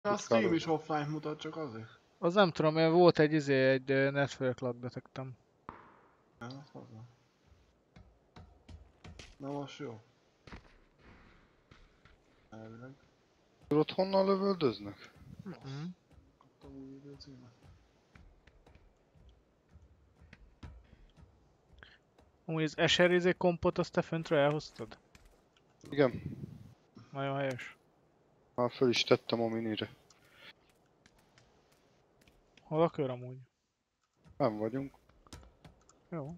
A Steam is offline mutat, csak azért. Az nem tudom, mert volt egy network lag detektem. Ja, az hozzá. Na most jó. Elvileg. Tudod honnan lövöldöznek? Kaptam új időcímet. Amúgy az Escher kompot azt te föntről elhoztad? Igen, Nagyon helyes. már föl is tettem a minire. Hol a kör amúgy? Nem vagyunk. Jó.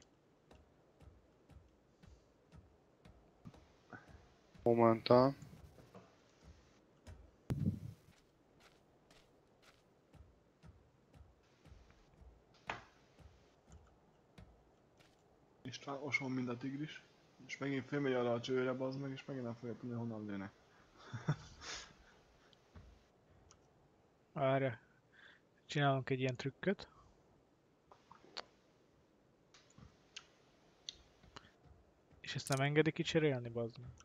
Momentán. István oson, mint a tigris. És megint fölmegy arra a csőre, bazd meg, és megint nem fogja tudni, honnan lőnek. Várja. Csinálunk egy ilyen trükköt. És ezt nem engedi kicserélni, bazd meg.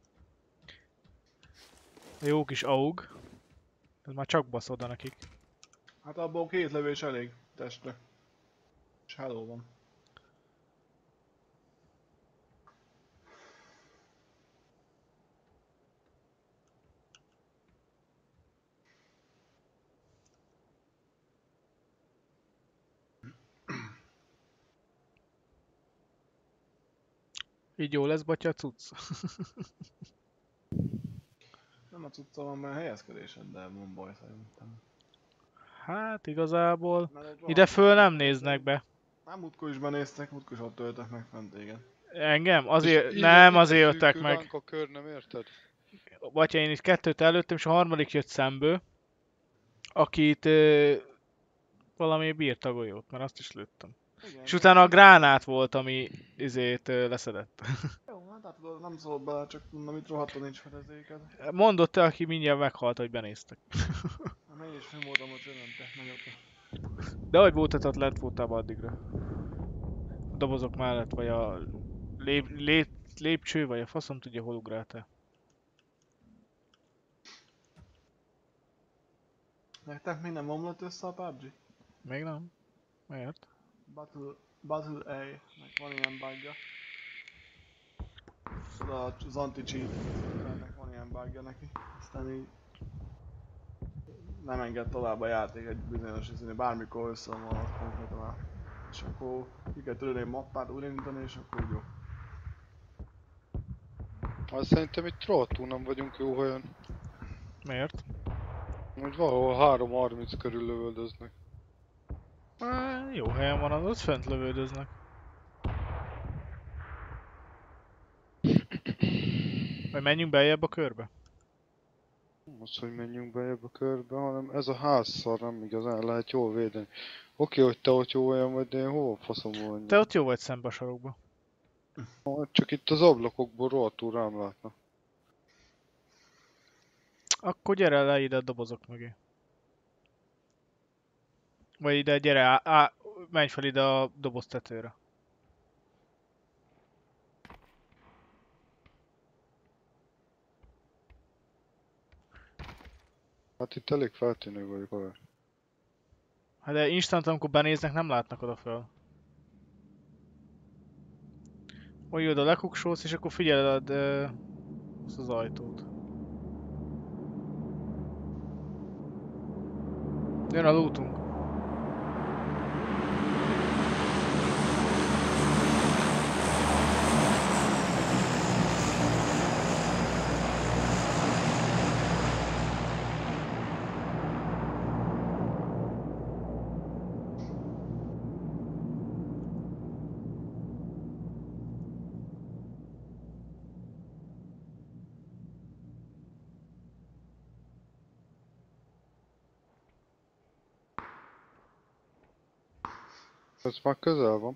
A jó kis AUG. Ez már csak basz oda nekik. Hát abból 2 lövés elég testre. És hello van. Így jó lesz, batya, a cucc. Nem a cucca van, mert helyezkedésed, de van baj szerintem. Hát igazából Mert ott ide rohadt föl nehéz nem tölteni. néznek be. Nem múltkor is benéztek, múltkor is ott töltek meg fent téged. Engem? És Azért, ide, nem ide azért jöttek szűkül meg. ránk a kör, nem érted? Batya, én itt kettőt előttem, és a harmadik jött szemből. Akit valami bírt a golyót, mert azt is lőttem. Igen, És csak utána a így... gránát volt, ami leszedett. Jó, hát tudod, nem szólok bele, csak mondom, itt rohadtul nincs fedezéked. Mondott el, aki mindjárt meghalt, hogy benéztek. Hát én is fönn voltam a csőben, te nagyobbra. De hogy voltatott, lent voltál addigra. A dobozok mellett, vagy a lépcső, vagy a faszom tudja, hol ugráltál. Nektek még nem omlott össze a PUBG? Még nem? Miért? Battle A, nek van ilyen bugja. Tudod, az anti-cheat, ennek van ilyen bugja neki. Aztán így nem enged tovább a játék egy bizonyos izénél, bármikor összeomolhat konkrétan már. És akkor ki kell törölni a mappát, újraindítani, és akkor úgy jó. Hát szerintem itt rohadtul nem vagyunk jó helyen. Miért? Úgy valahol 3:30 körül lövöldöznek. Jó helyen van, az ott fönt lövődöznek. Vagy menjünk beljebb a körbe? Nem az, hogy menjünk be ebbe a körbe, hanem ez a házszar nem igazán lehet jól védeni. Oké, hogy te ott jó olyan vagy, de én hol faszom vagy? Te ott jó vagy szembe a sarokba. Csak itt az ablakokból rohadtul rám látnak. Akkor gyere le ide a dobozok mögé. Vagy ide, gyere, menj fel ide a doboz tetőre. Hát itt elég feltűnő vagyok, haver. Hát de instant, amikor benéznek, nem látnak oda föl. Vagy oda lekuksolsz, és akkor figyeled azt az ajtót. Jön a lootunk. Ez már közel van.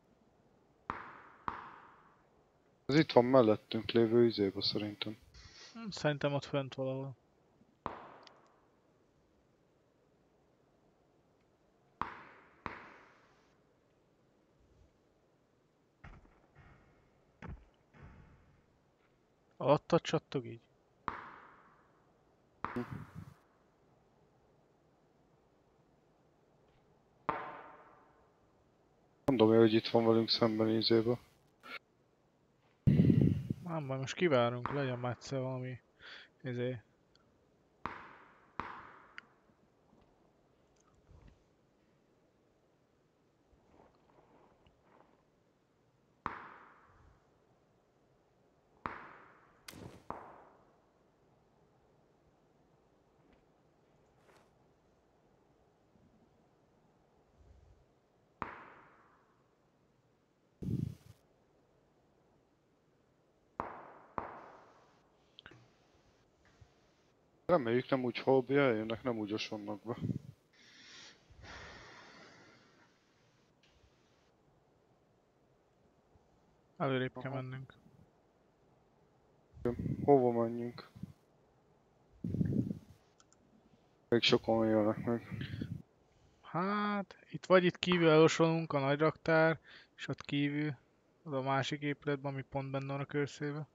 Ez itt van mellettünk lévő izébe szerintem. Szerintem ott fönt valahol. Alattad csattog így? Mondom, hogy itt van velünk szemben ízébe. Nem baj, most kivárunk, legyen már egyszer valami... Izé... Reméljük nem úgy hobbi eljönnek, nem úgy osonnak be. Előrébb kell Aha. mennünk. Hova menjünk? Még sokan jönnek meg. Hát, itt kívül elosolunk a nagy raktár, és ott kívül, az a másik épületben, ami pont benne van a körszébe.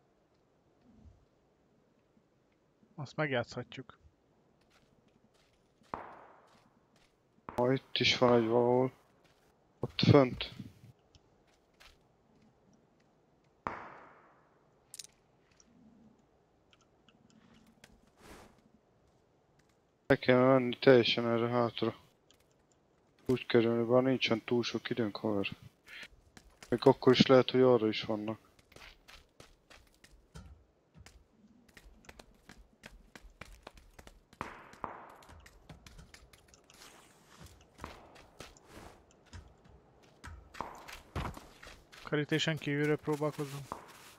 Azt megjátszhatjuk. Itt is van egy valahol. Ott fönt. Le kell menni teljesen erre hátra. Úgy kerülni, bár nincsen túl sok időnk, haver. Még akkor is lehet, hogy arra is vannak. Kerítésen kívülről próbálkozunk.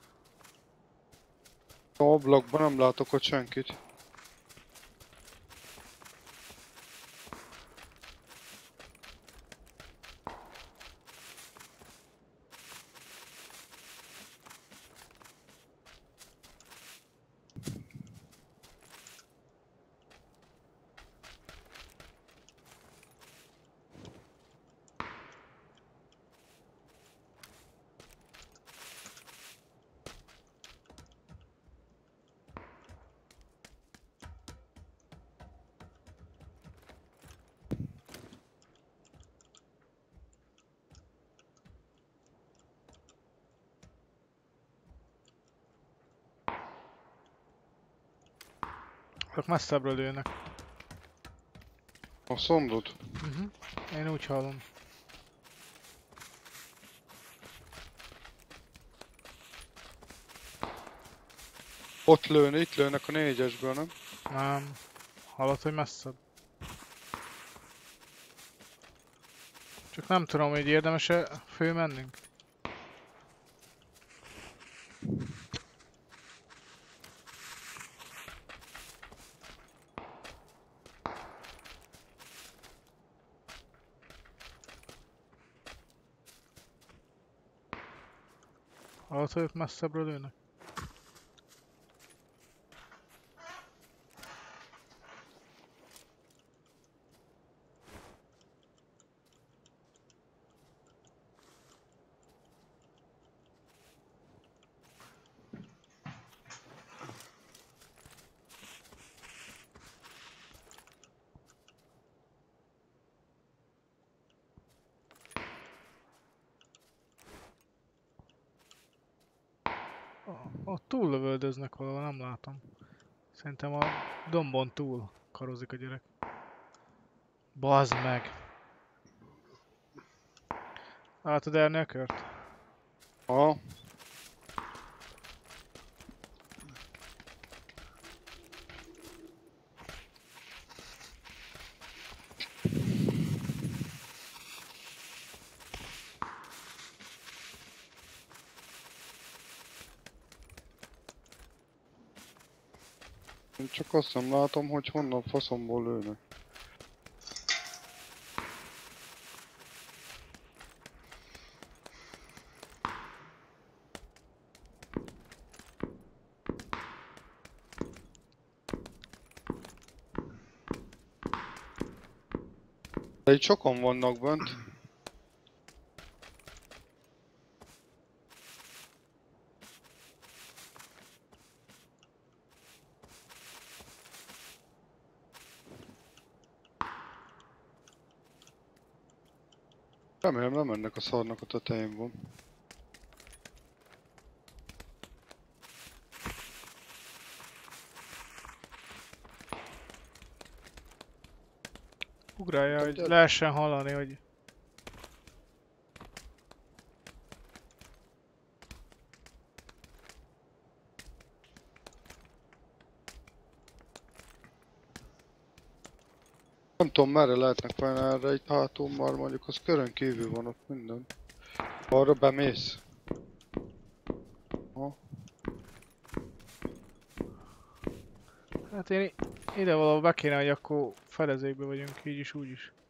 A ablakban nem látok ott senkit. Azok messzebbről lőnek. Azt mondod? Én úgy hallom. Ott lőne, itt lőnek a 4-esből, nem? Nem. Hallod, hogy messzebb? Csak nem tudom, hogy érdemes-e fölmennünk. Hallod, hogy ők messzebbről lőnek? Ott túl lövöldöznek valahol, nem látom. Szerintem a dombon túl karozik a gyerek. Bazd meg! Látod elni a kört? Aha. Én csak azt nem látom, hogy honnan faszomból lőnek. De itt sokan vannak bent. Remélem nem ennek a szarnak a tetején van. Ugrálja, hogy lehessen hallani, hogy... Nem tudom merre lehetnek vajon erre egy hátul, már mondjuk az körön kívül van ott minden. Arra bemész. Ha. Hát én ide valahol be kéne, hogy akkor fedezékbe vagyunk, így is, úgy is.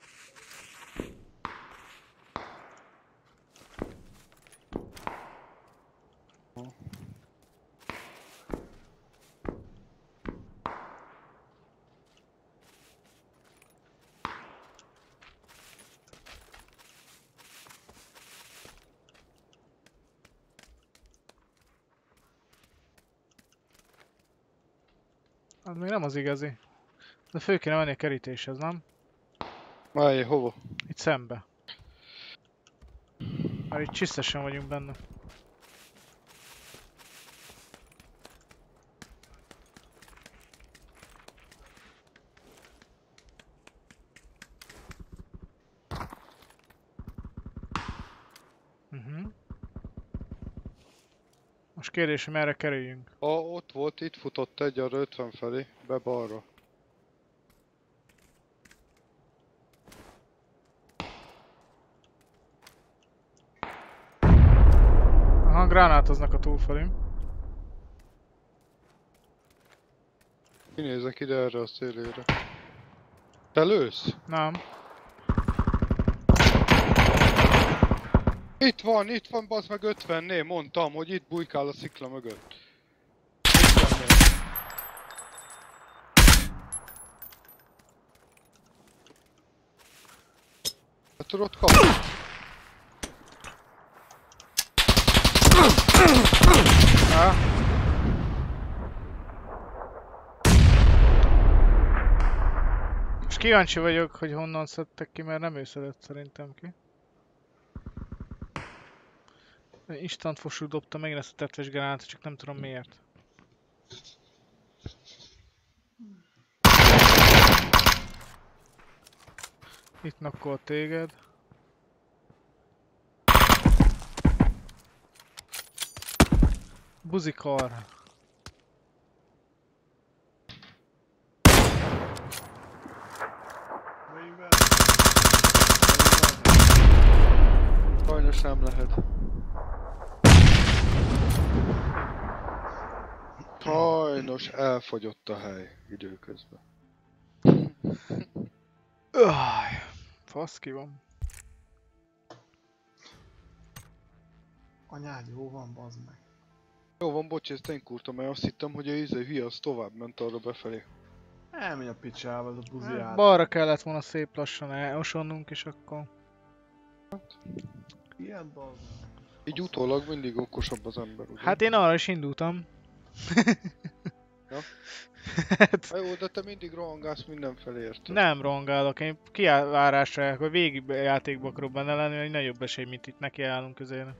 Az még nem az igazi. De fő kéne menni a kerítéshez, nem? Májé, hova? Itt szembe. Már itt csisztesen vagyunk benne. Most kérdés, hogy merre kerüljünk. Ott volt, itt futott egy arra 50 felé, be balra. Aha, gránátoznak a túlfelé. Kinézek ide erre a szélére. Te lősz? Nem. Itt van, bazd meg 50-nél, mondtam, hogy itt bujkál a szikla mögött. Hát tudod kapni? Most kíváncsi vagyok, hogy honnan szedtek ki, mert nem ő szedett szerintem ki. Instant fosú dobta megint ezt a tetves gránátot, csak nem tudom miért. Itt nakkol téged. Buzikar. Sajnos nem lehet. Sajnos elfogyott a hely időközben. Fasz ki van. Anyád, jó van, bazd meg. Jó van, bocs, ezt én kurtam, mert azt hittem, hogy a hülye az tovább ment arra befelé. Elmegy a picsába, ez a buziát. Balra kellett volna szép lassan elosonnunk, és akkor... Ilyen bazd meg. Így utólag mindig okosabb az ember, ugye? Hát én arra is indultam. Ja? Hát, Ha jó, de te mindig rohangálsz mindenfelé, érted? nem rongálok, én kiállásra járok, hogy végig játékba akarok benne lenni, hogy nagyobb esély, mint itt nekiállunk közéne.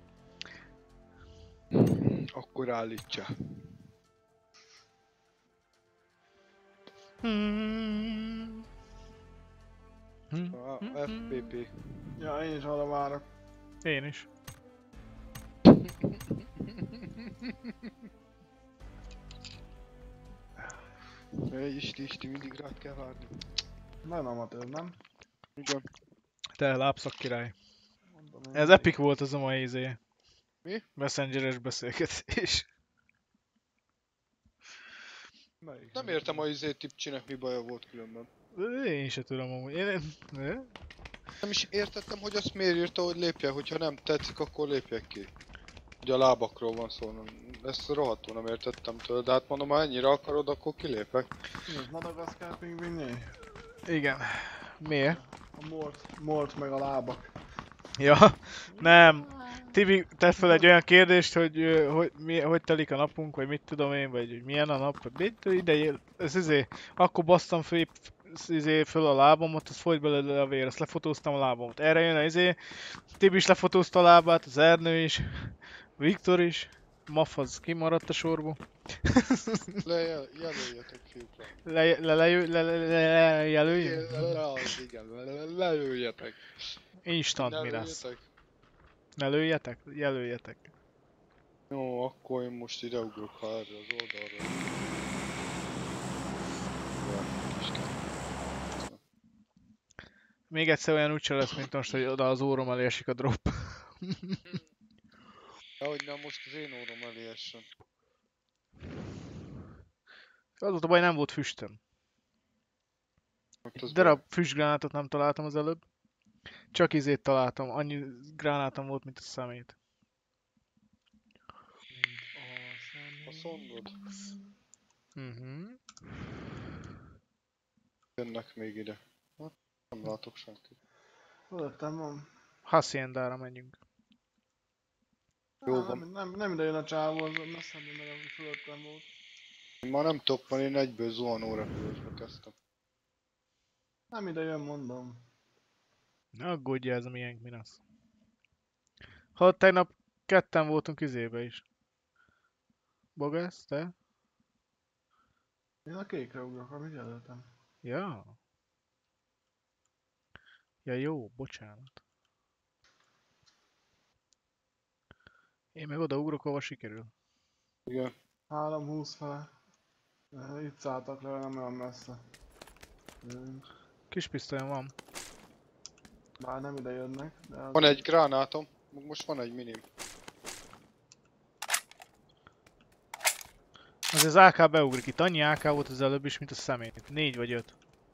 Akkor állítsa. A FPP. Ja, én is arra várok. Én is. Isti, mindig rád kell várni. Nagyon amatőr, nem? Igen. Te lábszak király. Mondom én. Ez epic volt az a mai izé. Mi? Messengeres beszélgetés. Melyik? Nem értem a tipcsinek mi baja volt különben. Én se tudom amúgy. Nem is értettem, hogy azt miért írta, hogy lépjek, hogyha nem tetszik, akkor lépjek ki. Ugye a lábakról van szó, ezt rohadtul nem értettem tőle, de hát mondom, ha ennyire akarod, akkor kilépek. Ez Madagaszkár pingvinné? Igen. Miért? A mort meg a lábak. Ja, nem. Tibi tett fel egy olyan kérdést, hogy telik a napunk, vagy mit tudom én, vagy hogy milyen a nap, vagy mit idejél. Ez akkor basztam föl, föl a lábamot, az folyt belőle a vér, azt lefotóztam a lábamat. Erre jön a Tibi is lefotózta a lábát, az Ernő is, Viktor is, Maff az kimaradt a sorból. Jelöljetek fiúkra. Lejelöljön? Igen, lelőjetek. Instant Ne mi lesz? lőjetek. Ne lőjetek? Jelöljetek. Jó, akkor én most ide ugrok, ha erre az oldalra. Még egyszer olyan úgyse lesz, mint most, hogy oda az órom elé esik a drop. Dehogy nem, most az én órom elé essen. Az volt a baj, nem volt füstöm. Hát az Darab füstgránátot nem találtam az előbb. Csak izét találtam, annyi gránátom volt, mint a szemét. a szondod. Jönnek még ide. Hát, nem látok senkit. Fölöttem van. Haciendára menjünk. Jó van. Nem ide jön a csávó, az messzebben meg, ami fölöttem volt. Én már nem toppon, én egyből zuhanó repülésbe kezdtem. Nem ide jön, mondom. Ne aggódjál, ez a miénk minasz. Ha tegnap ketten voltunk izébe is. Bogász, te? Én a kékre ugrok, amit jelöltem. Ja. Ja jó, bocsánat. Én meg odaugrok, ahova sikerül. Igen. 3-20 fele. Itt szálltak le, nem olyan messze. Kis pisztolyom van. Bár nem ide jönnek, de az... Van egy gránátom, most van egy minim. Az az AK beugrik. Itt annyi AK volt az előbb is, mint a szemét. 4 vagy 5.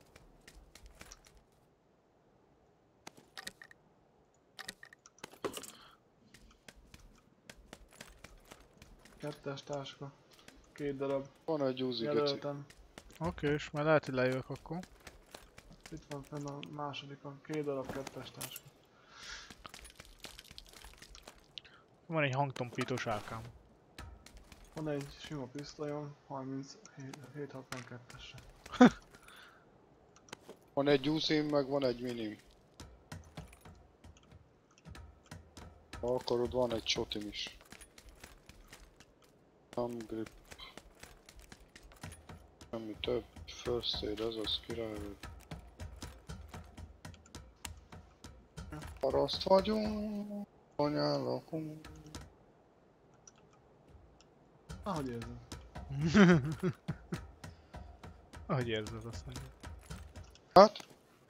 Kettes táska. 2 darab. Van egy Uzi geci. Jelöltem. Oké, és már lehet, hogy lejövök akkor. Itt van fenn a másodikon. 2 darab kettes táska. Van egy hangtompítós AK-m. Van egy sima pisztolyom, 762-esre. Van egy Uzi, meg van egy minim. Ha akarod, van egy shotim is. Nem grip. Semmi több. First aid, ez az király. Paraszt vagyunk, anyán lakunk. Ahogy érzed. Ahogy érzed, azt mondja. Hát?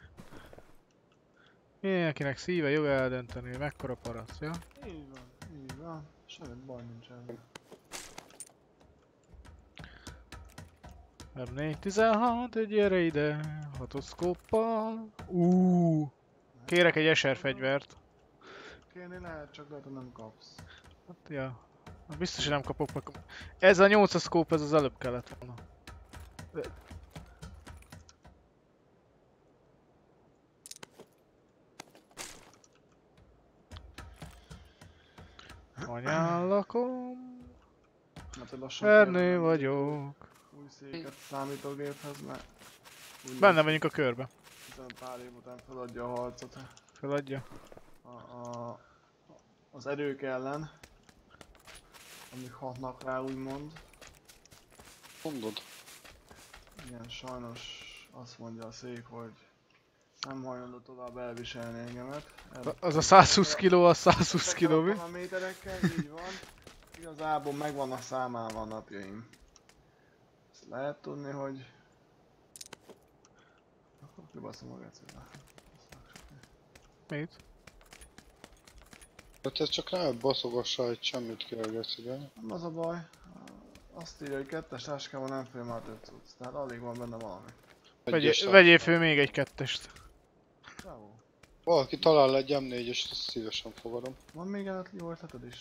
Mindenkinek szíve joga eldönteni, hogy mekkora paraszt, ja? Így van, így van. Semmi baj nincs ezzel. M416, gyere ide, hatoszkóppal. Kérek egy SR fegyvert. Kérni lehet, csak lehet, hogy nem kapsz. Hát, ja. Biztos, hogy nem kapok meg. Ez a 8 szkóp, ez az előbb kellett volna. Anyán lakom. Hát, hogy lassan Ernő kell vagyok. új széket számítógéphez, mert... úgy Benne lesz, vagyunk a körbe. hiszen pár év után feladja a harcot Feladja. az erők ellen. Amik hatnak rá, úgymond. Mondod? Igen, sajnos azt mondja a szék, hogy nem hajlandó tovább elviselni engemet. Az a 120 kiló, az 120 kiló, mi? A méterekkel, így van. Igazából megvannak számálva a napjaim. Ezt lehet tudni, hogy... Akkor kibaszom a gecibe. Mit? Hát ez csak nem baszogassál egy semmit ki a gecibe. Nem az a baj. Azt írja, hogy kettes táskában nem fél már több cucc. Tehát alig van benne valami. Vegyél föl még egy kettest. Bravo. Valaki talál egy M4-est, azt szívesen fogadom. Van még előtt jó ötleted is?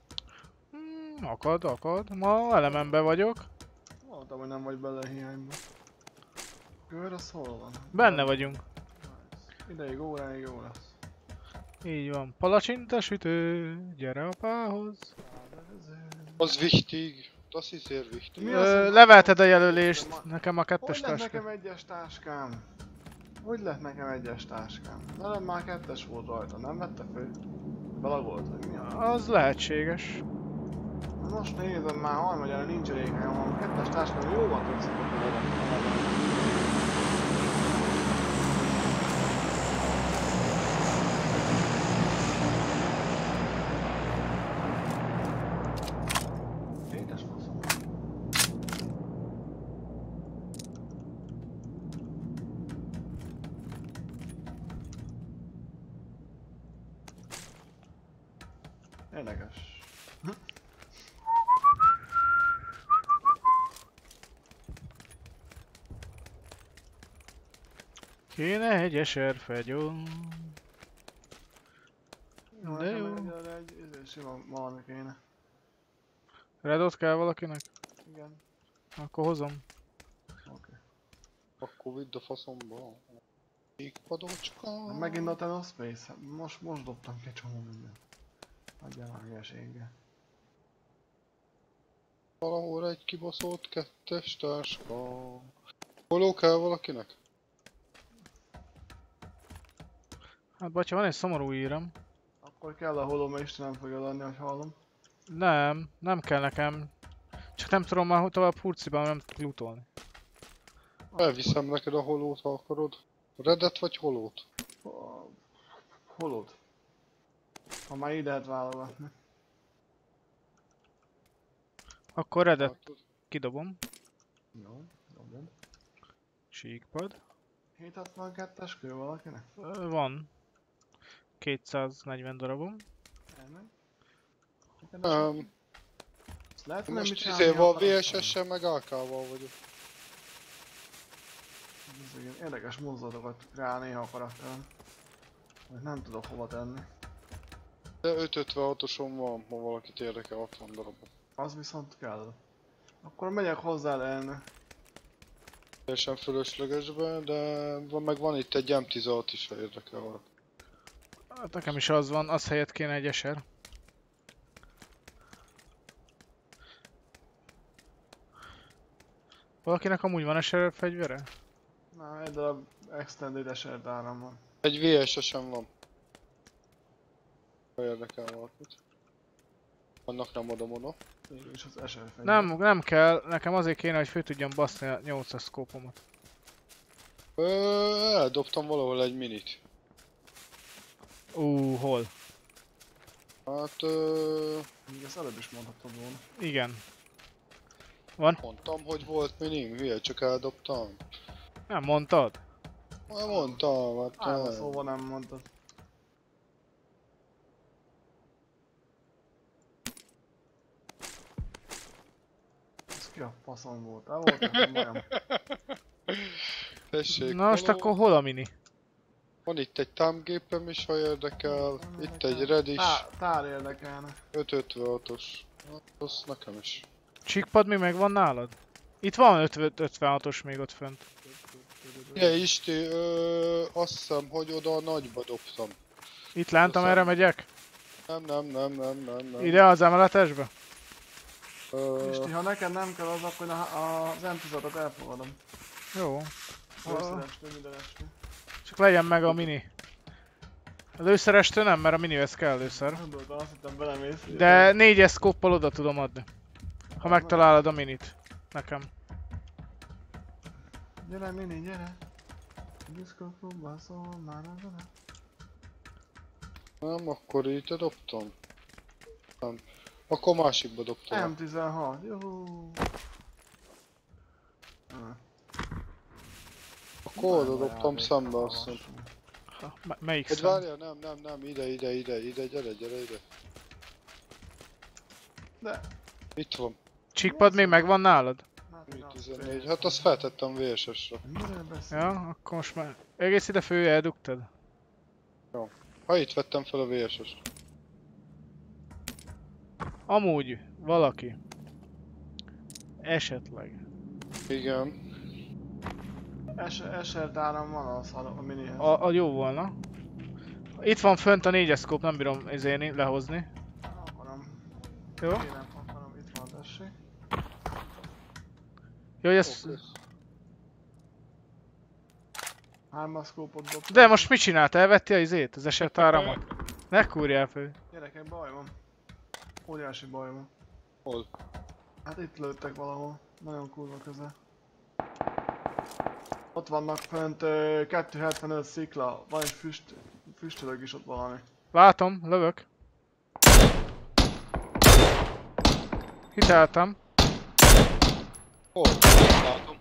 Akad. Ma elemembe vagyok. Mondtam, hogy nem vagy bele hiányba. Kör, az hol van? Benne vagyunk. Nice. Ideig, óráig jó lesz. Így van. Palacsinta sütő, gyere apához. Az wichtig. Das ist wichtig. Mi az, hogy Levelted a ma- jelölést, nekem a kettes Hogy lett táska. nekem egyes táskám? Hogy lett nekem egyes táskám? Velem már kettes volt rajta, nem vette fő? Belagolt, hogy mi az? Az lehetséges. Most nézem már, harmadjára nincs elég helyem, a kettes táskám jóval több szokott oda. Édes faszom. Érdekes. Kéne egy eserfegyó. Jó, De nekem jó. egyelőre egy sima valami kéne. Redot kell valakinek? Igen. Akkor hozom. Oké. Akkor vidd a faszomba. Padocska. Megint a Ten Space, most dobtam ki csomó mindent. Adjál már hülyeséggel. Valahol egy kibaszott kettes táska. Holó kell valakinek? Hát batya, van egy szomorú írem. Akkor kell a holó, mert Isten nem fogja adni, hogy hallom. Nem kell nekem. Csak nem tudom már tovább hurciban, nem tudok lootolni. Elviszem neked a holót, ha akarod. Redet vagy holót? Holót. Ha már így lehet válogatni. Akkor redet Hát, kidobom. Jó, dobom. Síkpad. 762-es kő valakinek? Van. 240 darabom. Elmegy. Ezt lehet, hogy nem mit most csinálni izéval akarok. VSS-sel meg AK-val vagyok. Ez ilyen érdekes mozdulatokat rá néha a karakterem. Hogy nem tudok hova tenni. De 556-oson van, ha valakit érdekel 60 darabot. Az viszont kell. Akkor megyek hozzá elne. Teljesen fölöslegesbe, de meg van itt egy M16 is, ha érdekel valaki. Hát nekem is az van, az helyett kéne egy eser. Valakinek amúgy van eser fegyvere? Na, egy darab extended esert áram van. Egy VSS-en van. Ha érdekel valakit. Annak nem adom oda. És az eser fegyver. Nem kell, nekem azért kéne, hogy fő tudjam baszni a 8-as szkópomat. Eldobtam valahol egy minit. Hol? Hát Még ezt előbb is mondhatod volna. Igen. mondtam, hogy volt minim, hülye, csak eldobtam. Nem mondtad? Hát mondtam, hát Állva szóval nem mondtad. Ez ki a faszom volt? El volt nekem bajom. Tessék, Na most való. akkor hol a mini? Van itt egy támgépem is, ha érdekel. Itt egy red is, Tár érdekelne. 556-os. Az nekem is. Csíkpad mi megvan nálad? Itt van 56-os még ott fönt. Ja, Isti, azt hiszem, hogy oda a nagyba dobtam. Itt lent, amerre megyek? Nem. Ide az emeletesbe? Isti, ha neked nem kell az, akkor az M10-at elfogadom. Jó. Összerestő, mindenestő. Csak legyen meg a mini. Az őszerestő nem, mert a minihez kell először. Gondoltam, azt hittem belemész. De 4-es szkóppal oda tudom adni. Ha megtalálod a minit. Nekem. Gyere mini, gyere. Diszkóklubban szól már a zene. Nem, akkor itt dobtam. Nem. Akkor másikba dobtam. M16, jó. Akkor oda dobtam szembe, azt hiszem. Melyik Egy szem? várjál, nem, ide, gyere ide. De. Itt van, Csíkpad még megvan nálad? mi 14. Hát azt feltettem VSS-re. Miről beszél? Ja, akkor most már... Egész ide fő eldugtad? Ha itt vettem fel a VSS-t. Amúgy, valaki. Esetleg. Igen. Esert áram van az a minihez. A jó volna. Itt van fönt a 4-es szkóp, nem bírom lehozni. Akarom. Jó? Kérem, akarom, itt van, tessék. Jó, ez... Hármaszkópot dobtam. De most mit csinált? Elvetti a izét? Az esetáramot? Ne kúrjál föl. Gyerekek, baj van. Óriási baj van. Hol? Hát itt lőttek valahol. Nagyon kurva közel. Ott vannak fönt 275 szikla. Van egy füstölög is ott valami. Látom, lövök. Hiteltem. Hol? Látom.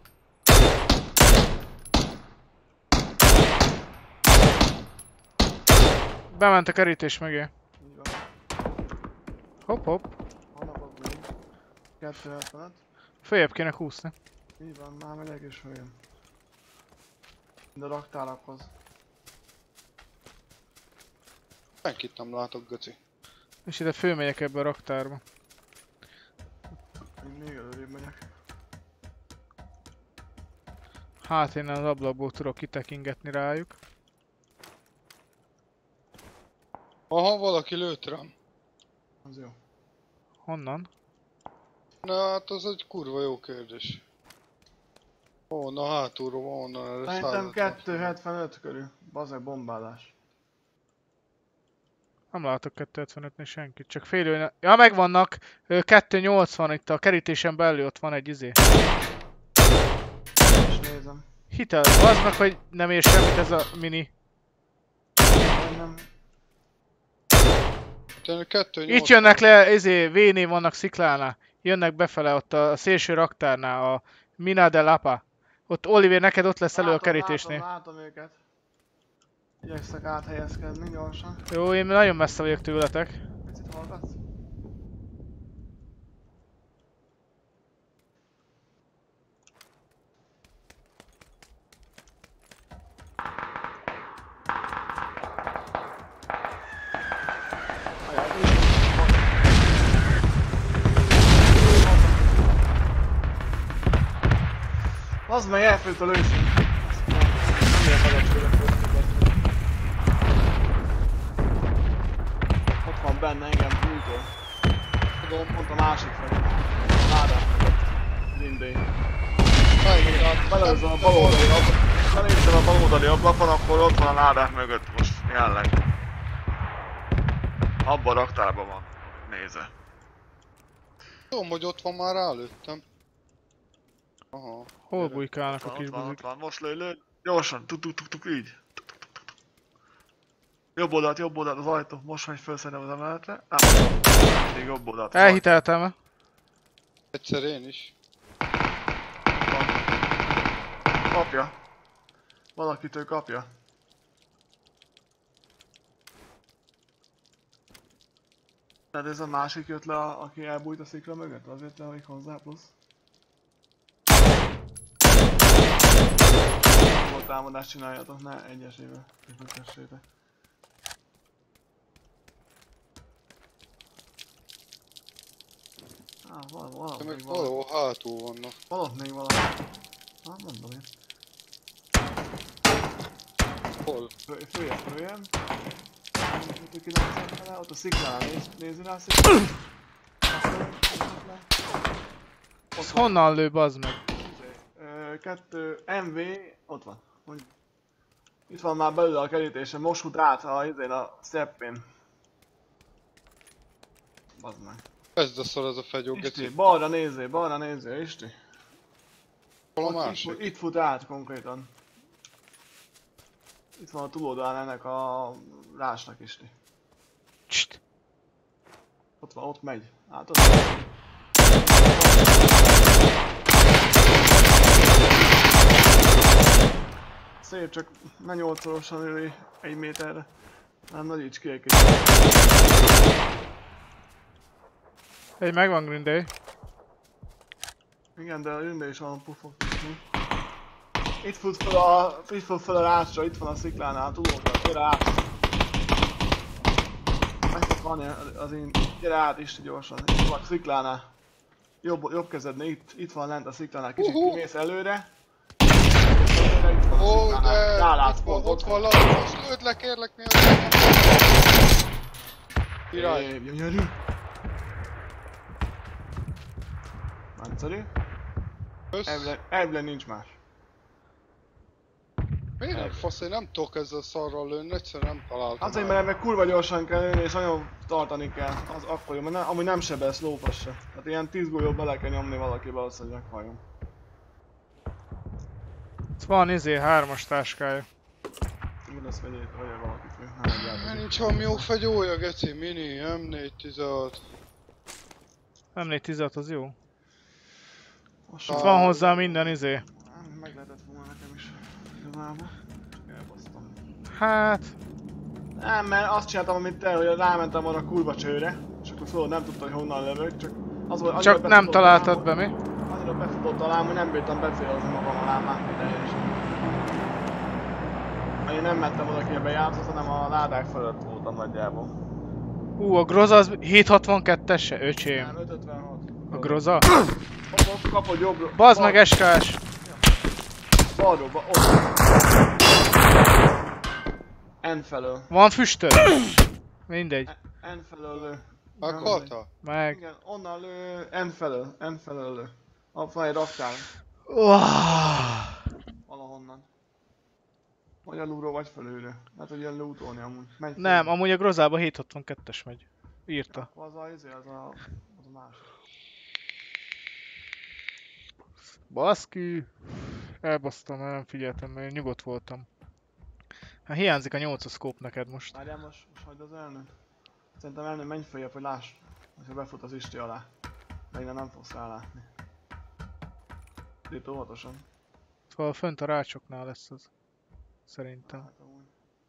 Bement a kerítés mögé. Így van. Hopp, hopp. Vannak ott még. 275. Följebb kéne húszni. Így van, már megyek és följön. De raktárakhoz. Senkit nem látok, Göci. És ide fölmegyek ebbe a raktárba. Én még előrébb megyek. Hát én az ablakból tudok kitekingetni rájuk. Aha, valaki lőtt rám. Az jó. Honnan? Na hát az egy kurva jó kérdés. Ó, na hátulról van onnan erre Szerintem 150. 275 körül. Bazeg bombálás. Nem látok 275-nél senkit, csak félő... Ja, megvannak! 280 itt a kerítésen belül, ott van egy izé. És nézem. Hitel, az meg, hogy nem ér semmit ez a mini. Majdnem. Tényleg 280. Itt jönnek le, izé, V-nél vannak sziklánál. Jönnek befele ott a szélső raktárnál, a Mina de Lapa. Ott Oliver, neked ott lesz elő a kerítésnél. Látom őket. Igyekszek áthelyezkedni gyorsan. Jó, én nagyon messze vagyok tőletek. Picit hallgatsz? Az meg elfőtt a lőszín. Nem ilyen magas tőle. Ott van benne engem bújtól. Tudom, pont a másik felé. Ládás mögött. Lindé. Belőzöm a baloldali ablakon. Beléptem a baloldali ablakon, akkor ott van a ládák mögött most jelenleg. Abban a raktárban van. Nézze. Tudom, hogy ott van, már rálőttem. Aha. Hol bujkálnak a kis Ott van, buzik? most lő. Gyorsan, tuk, így. Jobb oldalt az ajtó. Most megy föl szerintem az emeletre. Mindig jobb oldalt. Elhiteltem. Egyszer én is. Kapja. Valakitől kapja. Tehát ez a másik jött le, aki elbújt a szikra mögött? Azért lehozik hozzá plusz. Volt támadást csináljatok, ne egyesével. Kötessétek. Valahol De még meg valami. valahol hátul vannak. Valahol még valami. Mondom én. Hol? Följön. Ott a sziklánál nézi rá a sziklánál. Ez honnan lő, bazd meg? 2 MV, ott van. Itt van már belül a kerítésen, most fut át a szeppén. Bazd meg. Kezd a szar ez a fegyó, Isti, Geci. balra nézzél, Isti. Hol a Ott másik? itt fut át konkrétan. Itt van a túloldalán ennek a rásnak, Isti. Cst. Ott van, ott megy. Hát ott van. Szép, csak ne 8-szorosan ülj 1 méterre. Nem nagyíts ki egy kicsit. Egy megvan Green Day. Igen, de a Green Day is van pufok. Itt fut fel a rácsra, itt van a sziklánál, túloldal, gyere át. Meg fog vanni az én, gyere át Isti gyorsan, itt van a sziklánál. Jobb kezednél, itt van lent a sziklánál, kicsit kimész előre. Itt van a Ó, sziklánál, de rálátsz itt van, pont, ott van Laci, most lőd le, kérlek, mi az? Király. Gyönyörű. Nagyszerű. Elvileg nincs más. Miért nem fasz, én nem tudok ezzel szarral lőni, egyszerűen nem találtam. Azért, mert meg kurva gyorsan kell lőni és nagyon tartani kell. Az akkor jó, mert amúgy nem sebesz lófasz se. Tehát ilyen 10 golyót bele kell nyomni valakibe ahhoz, hogy meghalljon. Itt van 3-as táskája. Igen, azt vegyél, vagy valakit még. Nem Mert nincs valami jó fegyója, geci, mini, M416. M416 az jó. Itt Itt van hozzá minden Meg lehetett volna nekem is. Igazából. Csak elbasztam. Hát... Nem, mert azt csináltam, amit te, hogy rámentem arra a kurva csőre. És akkor tudod, nem tudtam, hogy honnan lövök, csak az volt, Csak nem találtad be, mi? Annyira befutott a lám, hogy nem bírtam befélezni magam a lámán teljesen. Én nem mentem oda ki a bejátszót, hanem a ládák fölött voltam nagyjából. A Groza az 762-es-e? Öcsém. Nem, 556. A Groza? Ott kapod jobbra. Bazd meg SKS! Balról, ott. N felől. Van füstöd? Mindegy. N felől lő. Meghaltál? Meg. Igen, onnan lő, N felől lő. Ott van egy raktár. Valahonnan. Vagy alulról, vagy felülről. Hát, hogy ilyen lootolni amúgy. Menj Nem, amúgy a Grozába 762-es megy. Írta. Az a másik. Baszki. Elbasztam, mert nem figyeltem, mert nyugodt voltam. Hát hiányzik a 8-as scope neked most. Várjál, most hagyd az elnök. Szerintem elnök, menj följebb, hogy láss, hogyha befut az isti alá. De innen nem fogsz rálátni. Itt óvatosan. Szóval fönt a rácsoknál lesz az. Szerintem. Hát, amúgy.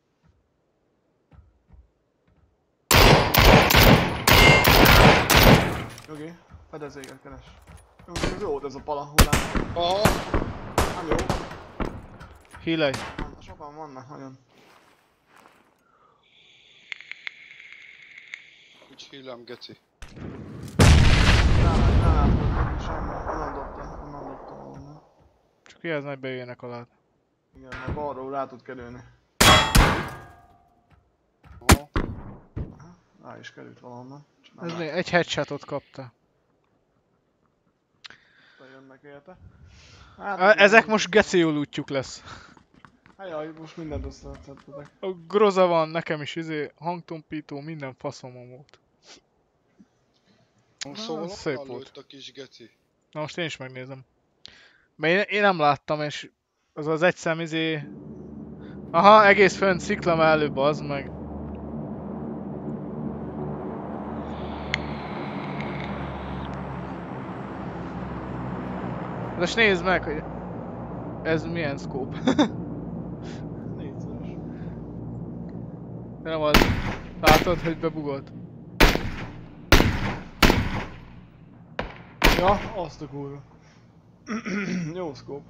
Jogi, fedezéket keres. Ez jó volt ez a pala hullám. Aha. Nem jó. Hílej. Sokan vannak nagyon. Nincs hílem, geci. Rálátod, semmi. Onnan dobtam volna. Csak jelzd, hogy bejöjjenek alád. Igen, mert balról rá tud kerülni. Aha. Rá is került valahonnan. Ez még egy headshotot kapta. Jönnek érte. Hát, Ezek most geci jó lootjuk lesz. Hát jaj, most mindent összetettetek. A Groza van, nekem is hangtompító, minden faszomon volt. Szóval szép onnan volt. lőtt a kis geci. Na most én is megnézem. Mert én nem láttam, és az az egy szem Aha, egész fönt szikla mellő, bazd meg. De most nézd meg, hogy ez milyen scope. Négyszeres. Nem az. Látod, hogy bebugolt? Ja, azt a kurva. Jó scope.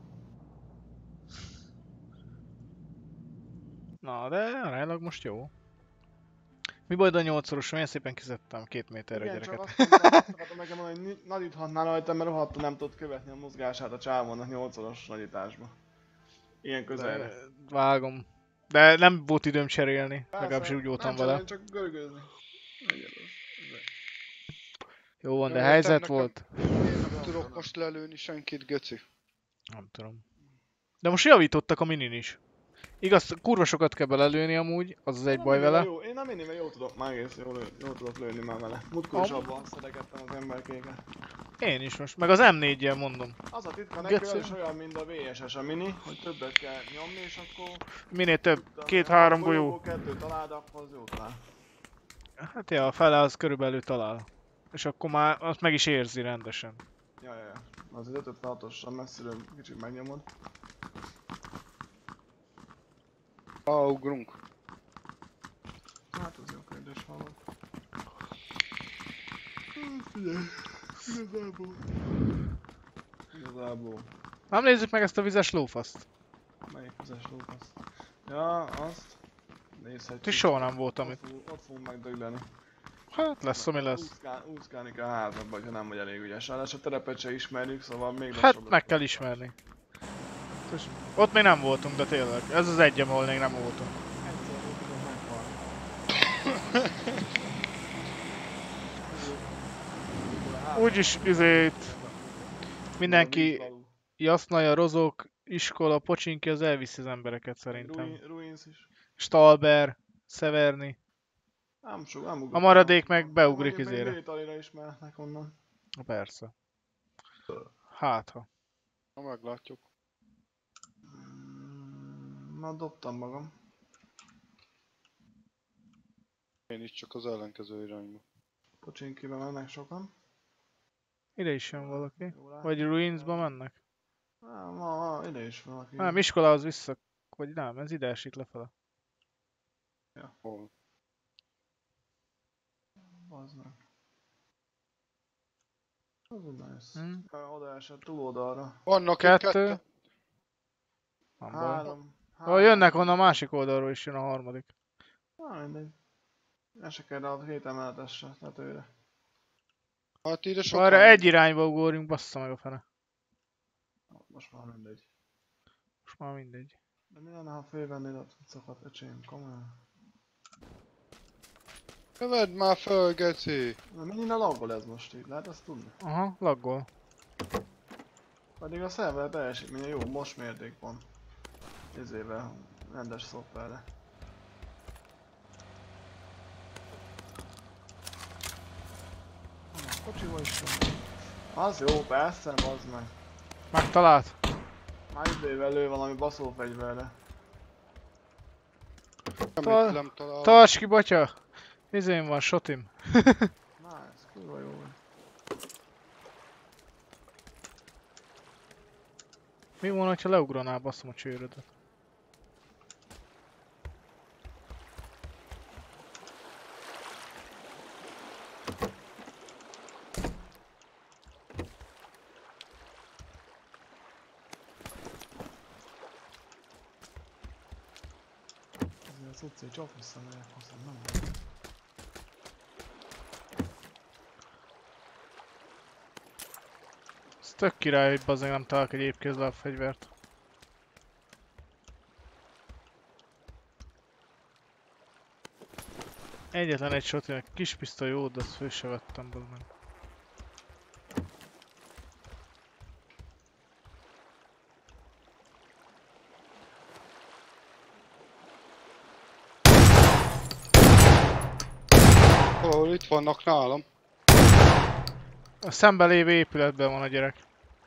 Na, de aránylag most jó. Mi baj, de a 8-szoros, olyan szépen kizettem 2 méterre a Igen, csak gyereket. azt akartam nekem mondani, hogy nagyíthatnál rajta, mert rohadtul nem tudod követni a mozgását a csávónak 8-szoros nagyításba. Ilyen közelre. Vágom. De nem volt időm cserélni, legalábbis úgy voltam vele. Csak görgőzni. Jó van, de Jó, helyzet nekem- volt. Nem tudok most lelőni senkit, geci. Nem tudom. De most javítottak a minin is. Igaz, kurva sokat kell belelőni amúgy, az az egy baj vele. Én a minivel jó tudok, már egész jól tudok lőni már vele. Múltkor is abban szedegettem az emberkéket. Én is most, meg az M4-jel mondom. Az a titka neki, Geci. az is olyan, mint a VSS a mini, hogy többet kell nyomni, és akkor... Minél több, 2-3 golyó. 2 találd, akkor az jó talál. Hát ja, a fele az körülbelül talál. És akkor már azt meg is érzi rendesen. Ja. Az 556-osan messziről kicsit megnyomod. Ugrunk. Hát az jó kérdés, hallod. Figyelj, igazából. Nem nézzük meg ezt a vizes lófaszt. Melyik vizes lófasz? Ja, azt. Nézhetjük. Ti soha nem voltam itt. Ott fogunk megdögleni. Hát lesz, ami lesz. Úszkálni kell a házakba, ha nem vagy elég ügyes. Ráadásul a terepet se ismerjük, szóval még Hát meg kell ismerni. Ott még nem voltunk, de tényleg. Ez az egyem, ahol még nem voltunk. Egyszer voltunk, meghalt. Úgyis Mindenki Jasnaja, Rozok, iskola, Pocsinki, az elviszi az embereket szerintem. Ruins is. Stalber, Severni. Nem ugrottam. A maradék meg beugrik izére. izére. Militarira is mehetnek onnan. Persze. Hát ha. Na meglátjuk. Na dobtam magam. Én is csak az ellenkező irányba. Pocsinkibe mennek sokan. Ide is jön valaki. Jól látom. Vagy Ruinsba mennek? Ide is valaki. Nem, iskolához vissza. Vagy nem, ez ide esik lefele. Hol? Bazd meg. Az úgy nice. Oda esett túloldalra. Vannak Kettő. kettő. Nem baj. 3. Jönnek onnan a másik oldalról is, jön a harmadik. Mindegy. El se kell a két emeletesre, tetőre. Hát ide sokan. Arra egy irányba ugorjunk, bassza meg a fene. Most már mindegy. Most már mindegy. De mi lenne, ha fölvennéd a cuccokat, öcsém? Komolyan. Vedd már föl, geci! Na mennyire laggol ez most így, lehet azt tudni? Aha, laggol. Pedig a szerver teljesítménye jó, most mértékpont. Ezével, rendes szoftverre. Kocsival is van. Az jó, persze, bazd meg. Megtalált? Már izével lő valami baszófegyverre. Semmit nem találok. Tarts ki, batya! Izén van, shotim. Nice, kurva jó. Mi volna, ha leugranál, basszom a csőrödet? Ezért az utcai csak visszamegyek hozzám, nem van. Ez tök király, hogy bazzeg nem találok egy épkézláb fegyvert. Egyetlen egy shotinek kis pisztoly jó, de azt föl se vettem, bazd meg. Hol itt vannak nálam. A szembe lévő épületben van a gyerek.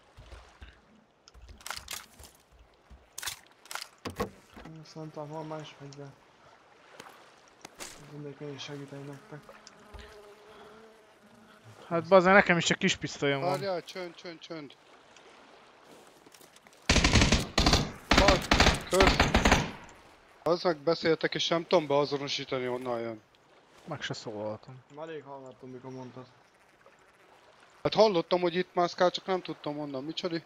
Szerintem van más fegyver. Mindegy, én is segíteni nektek. Hát bazzeg, nekem is csak kis pisztolyom van. Várjál, csönd. Az meg beszéltek és nem tudom beazonosítani, honnan jön. Meg se szólaltam. Már rég hallgattam, mikor mondtad. Hát hallottam, hogy itt mászkál, csak nem tudtam honnan. Micsoda?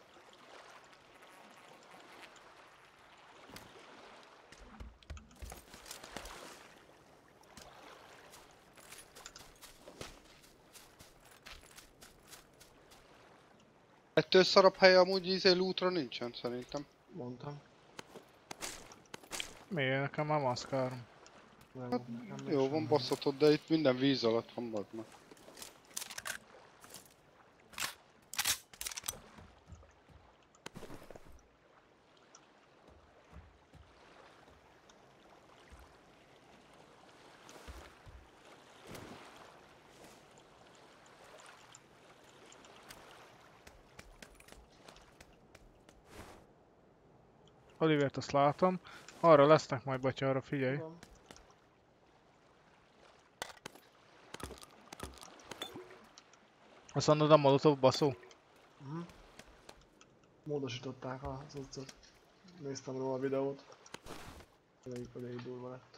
Ettől szarabb helye amúgy lootra nincsen szerintem. Mondtam. Miért? Nekem már maszkárom. Hát, Jó, van basszatod, de itt minden víz alatt van, bazd meg. Olivert azt látom. Arra lesznek majd, batya, arra figyelj. Azt mondod a molotov baszó? Módosították az utcot. Néztem róla a videót. Elég durva lett.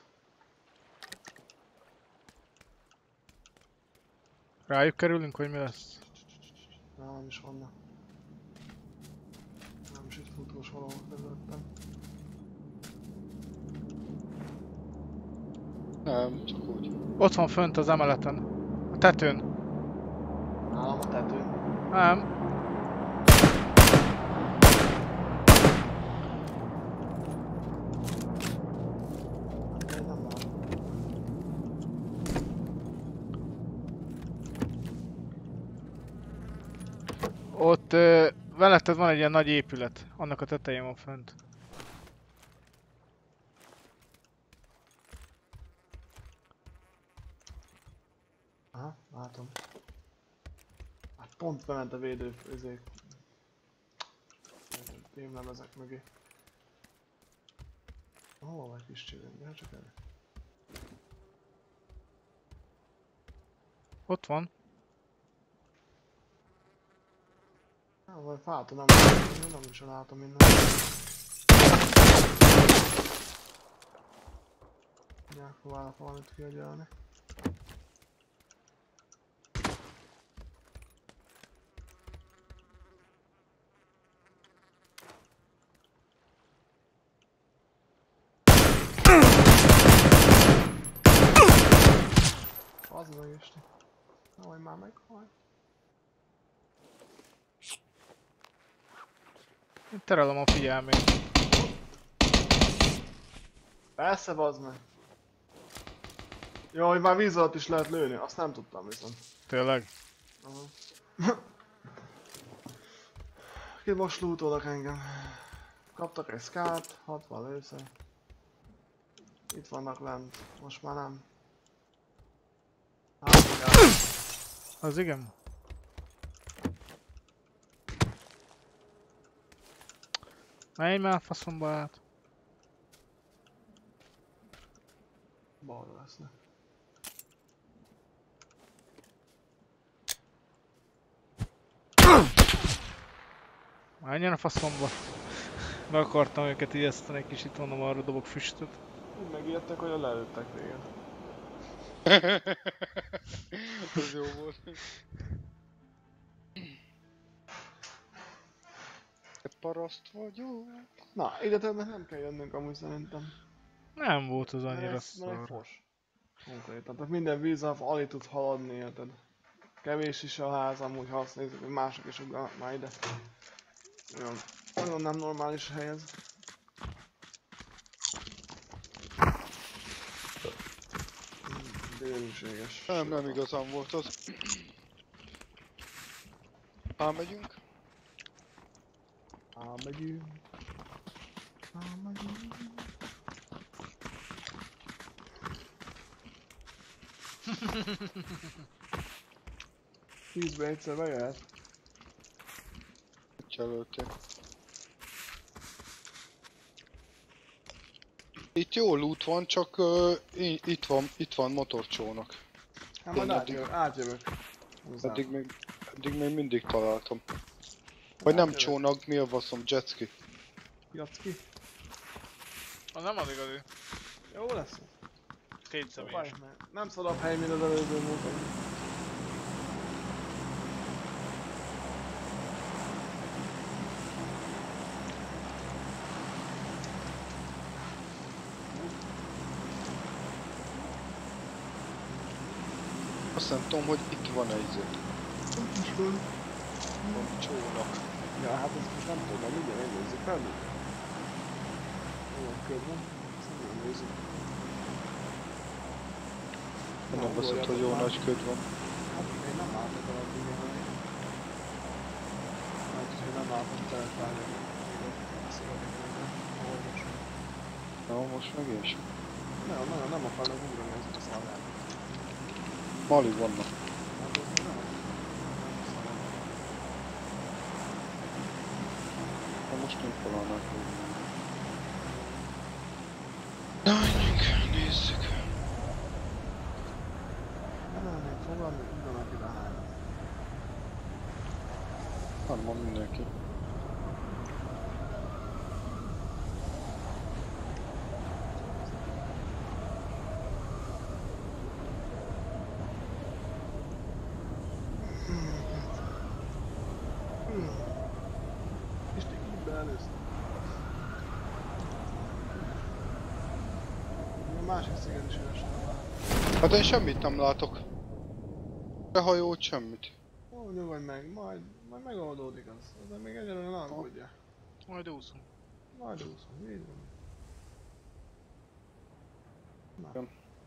Rájuk kerülünk, hogy mi lesz? Nem is vannak. Nem is itt futós valahol közöttem. Nem, csak úgy. Ott van fönt az emeleten. A tetőn. Nálam a tetőn. Nem. Nem van. Ott Veletted van egy ilyen nagy épület, annak a tetején van fönt. Aha, látom. Hát pont bement a védő izék. Témlemezek mögé. Hol vagy kis csillagom? Gyere csak elő. Ott van. Vagy fáton nem is látom innen. Próbálok valamit kiagyalni. Az meg Isten. Haj már meg, haj. Én terelem a figyelmét. Persze, bazd meg. Jó, hogy már víz alatt is lehet lőni, azt nem tudtam viszont. Tényleg? Aha. Ki most lootolnak engem. Kaptak egy skát, 60 lőszer. Itt vannak lent, most már nem. Az igen. Menj már faszomba át. Balra lesznek. Menjen a faszomba. Be akartam őket ijeszteni egy kicsit, mondom, arra dobok füstöt. Úgy megijedtek, hogy lelőttek végén. Ez jó volt. Te paraszt vagyok. Na, ide többet nem kell jönnünk amúgy szerintem. Nem volt az annyira Mert egy szar. fos. Konkrétan, tehát minden víz alig tud haladni, érted? Kevés is a ház, amúgy ha azt nézzük, hogy mások is ugranak már ide. Nagyon nem normális hely ez. Délűséges. Nem igazán volt az. Elmegyünk. Elmegyünk. Tízbe egyszer bejöhet. Jelölték. Itt jó loot van, csak itt van motorcsónak. Hát majd Én átjövök. Hozzá. Eddig még mindig találtam. Vagy nem csónak, mi a faszom, jetski. Jacki. Az nem az igazi. Jó lesz. Két személyes. Nem szarabb hely, mint az előző módon. Azt nem tudom, hogy itt van egy izé. Van csónak. Ja, hát ezt most nem tudom, mindjárt megnézzük fel. Jó, köd van. Ezt nem nézzük. Nem baszod, hogy jó nagy köd van. Hát én nem látok alatt igen. Hát, hogy nem látom teletvárni. Na, most meg én sem. Nem akarnak ugrani ezt a szalgát. Mali vannak. Hát ez nem. Na most nem találnak. Na, menjünk, nézzük. Nem, még fogalmi, ugranak ide hányan. Hát van mindenki. Isten, így beelőztem. A másik sziget is üresen van. Hát én semmit nem látok. Se hajót, semmit. Ó, nyugodj meg, majd megoldódik az. De még egyelőre nem aggódja. Majd úszunk. Majd úszunk, így van. Na.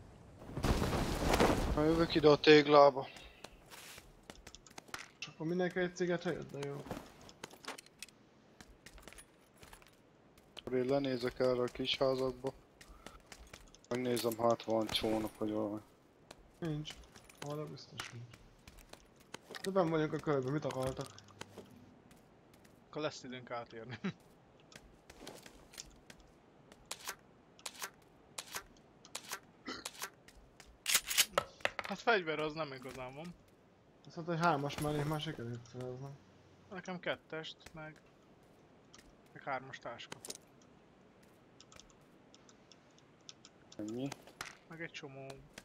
Na, jövök ide a téglába. És akkor mindenki egy szigetre jött, de jó. Akkor én lenézek erre a kis házakba. Megnézem, hát van csónak vagy valami. Nincs. Arra biztos nincs. De benn vagyunk a körben, mit akartak? Akkor lesz időnk átérni. Hát fegyver az nem igazán van. Azt mondta, hogy 3-as mellé már sikerült szereznem. Nekem 2-est, meg 3-as táska. Ennyi. Meg egy csomó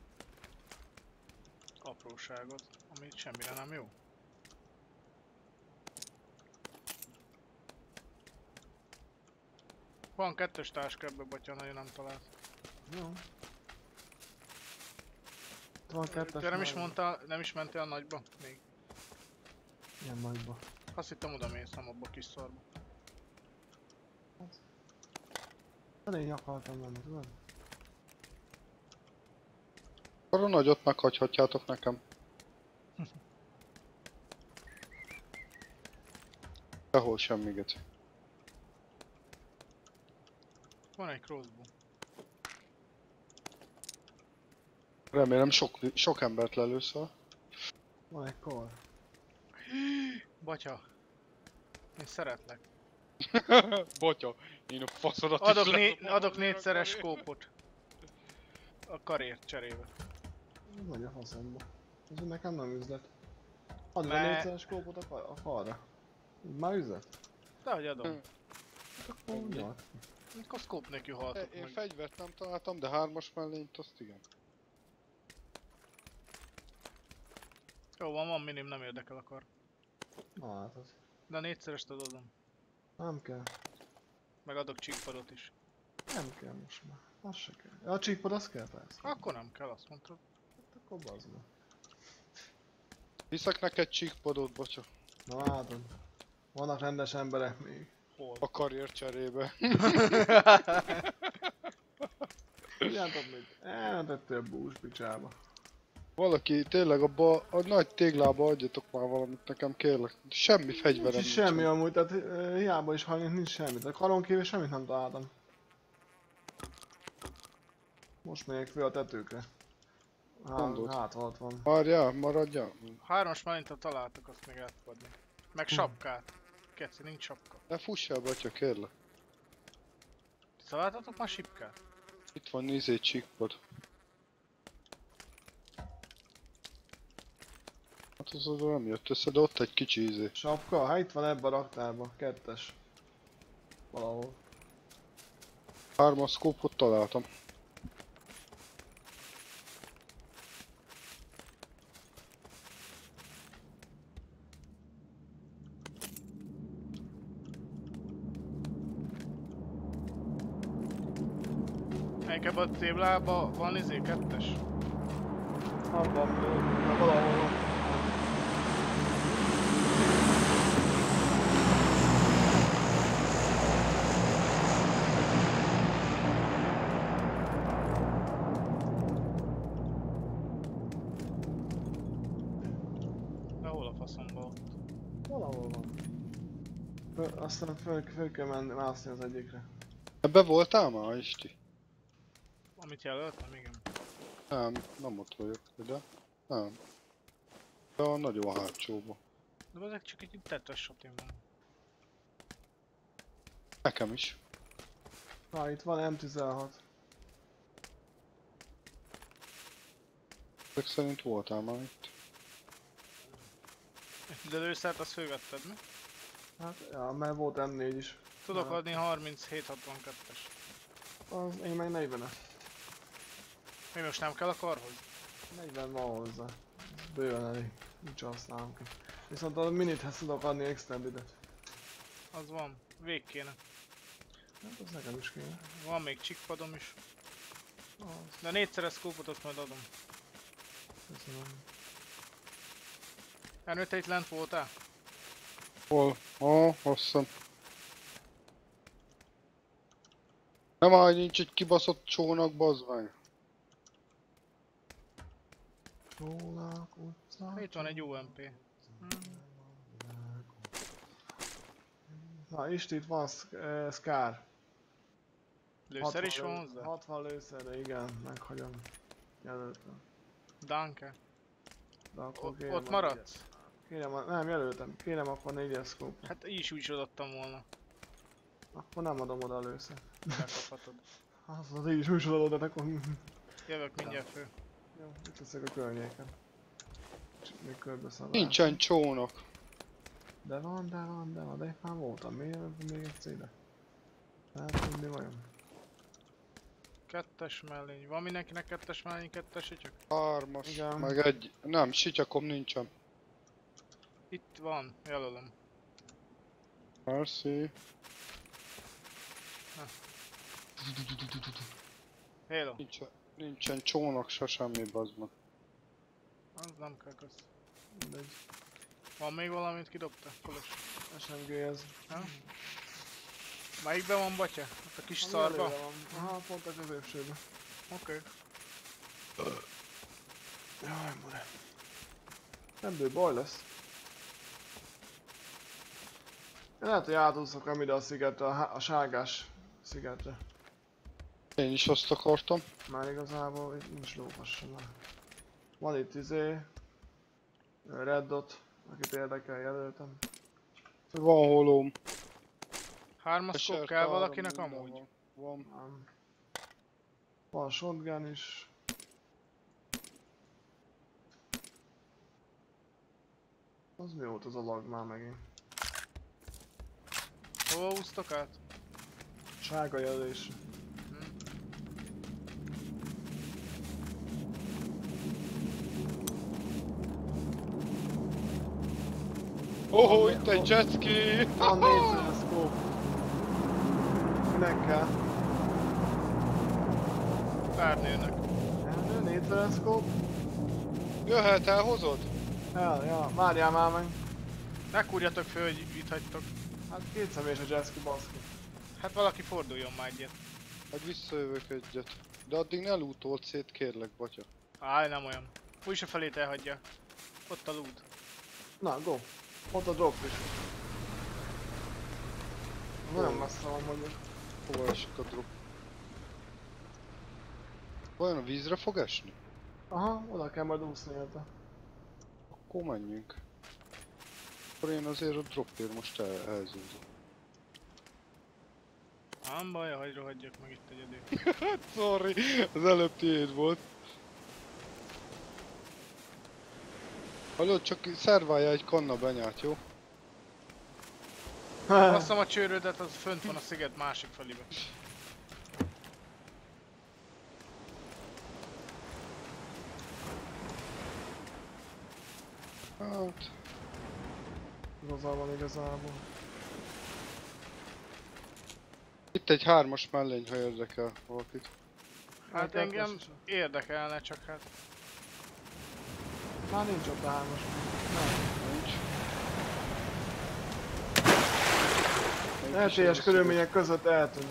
apróságot, ami semmire nem jó. Van 2-es táska ebbe, Batya, nagyon nem talált. Jó. Itt van 2-es Te nem is mellé. mondtál, nem is mentél a nagyba? Még. Ilyen nagyba. Azt hittem oda mész, nem abba a kis szarba. Elég akartam menni, tudod? Akkor a nagyot meghagyhatjátok nekem. Sehol semmiget. Van egy crossbow. Remélem sok embert lelőszöl. Van egy kor. Batya. Én szeretlek. Botya, én a faszodat Adok 4-szeres skópot. A karért cserébe. Vagy a faszomba. Ez nekem nem üzlet. Add Me- le 4-szeres kópot a falra. Már üzlet? Dehogy adom. Akkor Ennyi. nyolc. Akkor scope nélkül haltok Én meg. fegyvert nem találtam, de 3-as mellényt azt igen. Jó van minim, nem érdekel akar. Na hát az. De a 4-szerest adom. Nem kell. Meg adok csíkpadot is. Nem kell most már. Az se kell. Ja, a csíkpad az kell persze. Akkor nem kell, azt mondtad. Hát akkor bazd meg. Viszek neked csíkpadót, bocsa. Na látod. Vannak rendes emberek még. Hol? A karrier cserébe. Tudjátok mit? Elmentettél bús picsába. Valaki tényleg abba a nagy téglába adjatok már valamit nekem, kérlek. Semmi fegyverem Nincs semmi amúgy, tehát hiába is halljuk, nincs semmi. A karon kívül semmit nem találtam. Most megyek fel a tetőkre. Gondold. Hát ott van. Várjál, maradjál. 3-as melintot találtak, azt még el tudod adni. Meg sapkát. Keci, nincs sapka. Ne fuss el, batya, kérlek. Találtatok már sipkát? Itt van nézé csíkpad. Hát az oda nem jött össze, de ott egy kicsi izé. Sapka? Hát itt van ebben a raktárban. 2-es. Valahol. 3-as szkópot találtam. Melyik ebben a téblában van 2-es? Abban, valahol van. De hol a faszomba ott? Valahol van. Aztán föl kell menni, mászni az egyikre. Ebbe voltál már, Isti? Amit jelöltem, igen. Nem ott vagyok, de nem. De a nagyon hátsóba. De ezek csak egy tettes sotin van. Nekem is. Na, itt van M16. Ezek szerint voltál már itt. De lőszert azt fölvetted, mi? Hát, ja, mert volt M4 is. Tudok Na. adni 37-62-es. Az, én meg 40-es. Mi most nem kell a karhoz? 40 van hozzá. Bőven elég. Nincs használom ki. Viszont a minithez tudok adni extendedet. Az van. Vég kéne. Hát az nekem is kéne. Van még csíkpadom is. Az, De 4-szeres szkópot azt majd adom. köszönöm. Ernő, te itt lent voltál? Hol? Hosszan. Nem áll, nincs egy kibaszott csónak, bazd meg. Csónák utca. Itt van egy UMP. Na, Isti, itt van Scar. Lőszer is van hozzá? 60 lőszerre, igen, meghagyom. Jelöltem. Danke. De akkor kérem Ott a maradsz? nem, jelöltem. Kérem akkor 4-es scope. Hát így is úgy adtam volna. Akkor nem adom oda a lőszert. Bekaphatod. Az így is úgy adod, de akkor... Jövök mindjárt fő. Jó, itt leszek a környéken. Csak még körbe szalál. Nincsen csónak. De van, de itt már voltam. Miért még egyszer ide? Hát, mi vajon? Kettes mellény. Van mindenkinek kettes mellény, kettes ügyök? 3-as, Igen. meg egy... Nem, sityakom nincsen. Itt van, jelölöm. Merci. Hello. Nincsen csónak, se semmi, bazd meg. Az nem kell kösz. Mindegy. Van még valamit kidobta? Kolos. SMG ez. Ha? Melyikben van batya? Ott a kis Ami szarba? előre van. Aha, pont a középsőben. Oké. Jaj, mure. Nem baj lesz. Én lehet, hogy átúszok ide a szigetre, a sárgás szigetre. Én is azt akartam. Már igazából itt most lófassam már. Van itt Red Dot, akit érdekel, jelöltem. Van holóm. Hármaszkop kell valakinek amúgy? Van. Van shotgun is. Az mi volt az a lag már megint? Hova úsztok át? Sárga jelölés. Oh, itt egy jetski! Van 400 scope. Kinek kell? Pár nőnek. Elnő, 400 scope? Jöhet, elhozod? Ja, várjál már meg. Ne kúrjatok föl, hogy itt hagytok. Hát két személyes a jetski, baszki. Hát valaki forduljon már egyet. Hát visszajövök egyet. De addig ne lootolt szét, kérlek, batya. Áj, nem olyan. Úgyis a felét elhagyja. Ott a loot. Na, go. Ott a drop is. Nagyon messze van mondjuk. Hova esik a drop? Vajon a vízre fog esni? Aha, oda kell majd úszni érte. Akkor menjünk. Akkor én azért a dropért most elzúzom. Nem baj, hagyj rohadjak meg itt egyedül. Sorry, az előbb tiéd volt. Hallod, csak szerválja egy kanna benyát, jó? Basszom a csőrödet, az fönt van a sziget másik felébe. Hát... Igazán van igazából. Itt egy 3-as mellény, ha érdekel valakit. Hát engem érdekelne, csak hát... Már nincs ott a hármas. Nincs. LTS körülmények között eltűnt.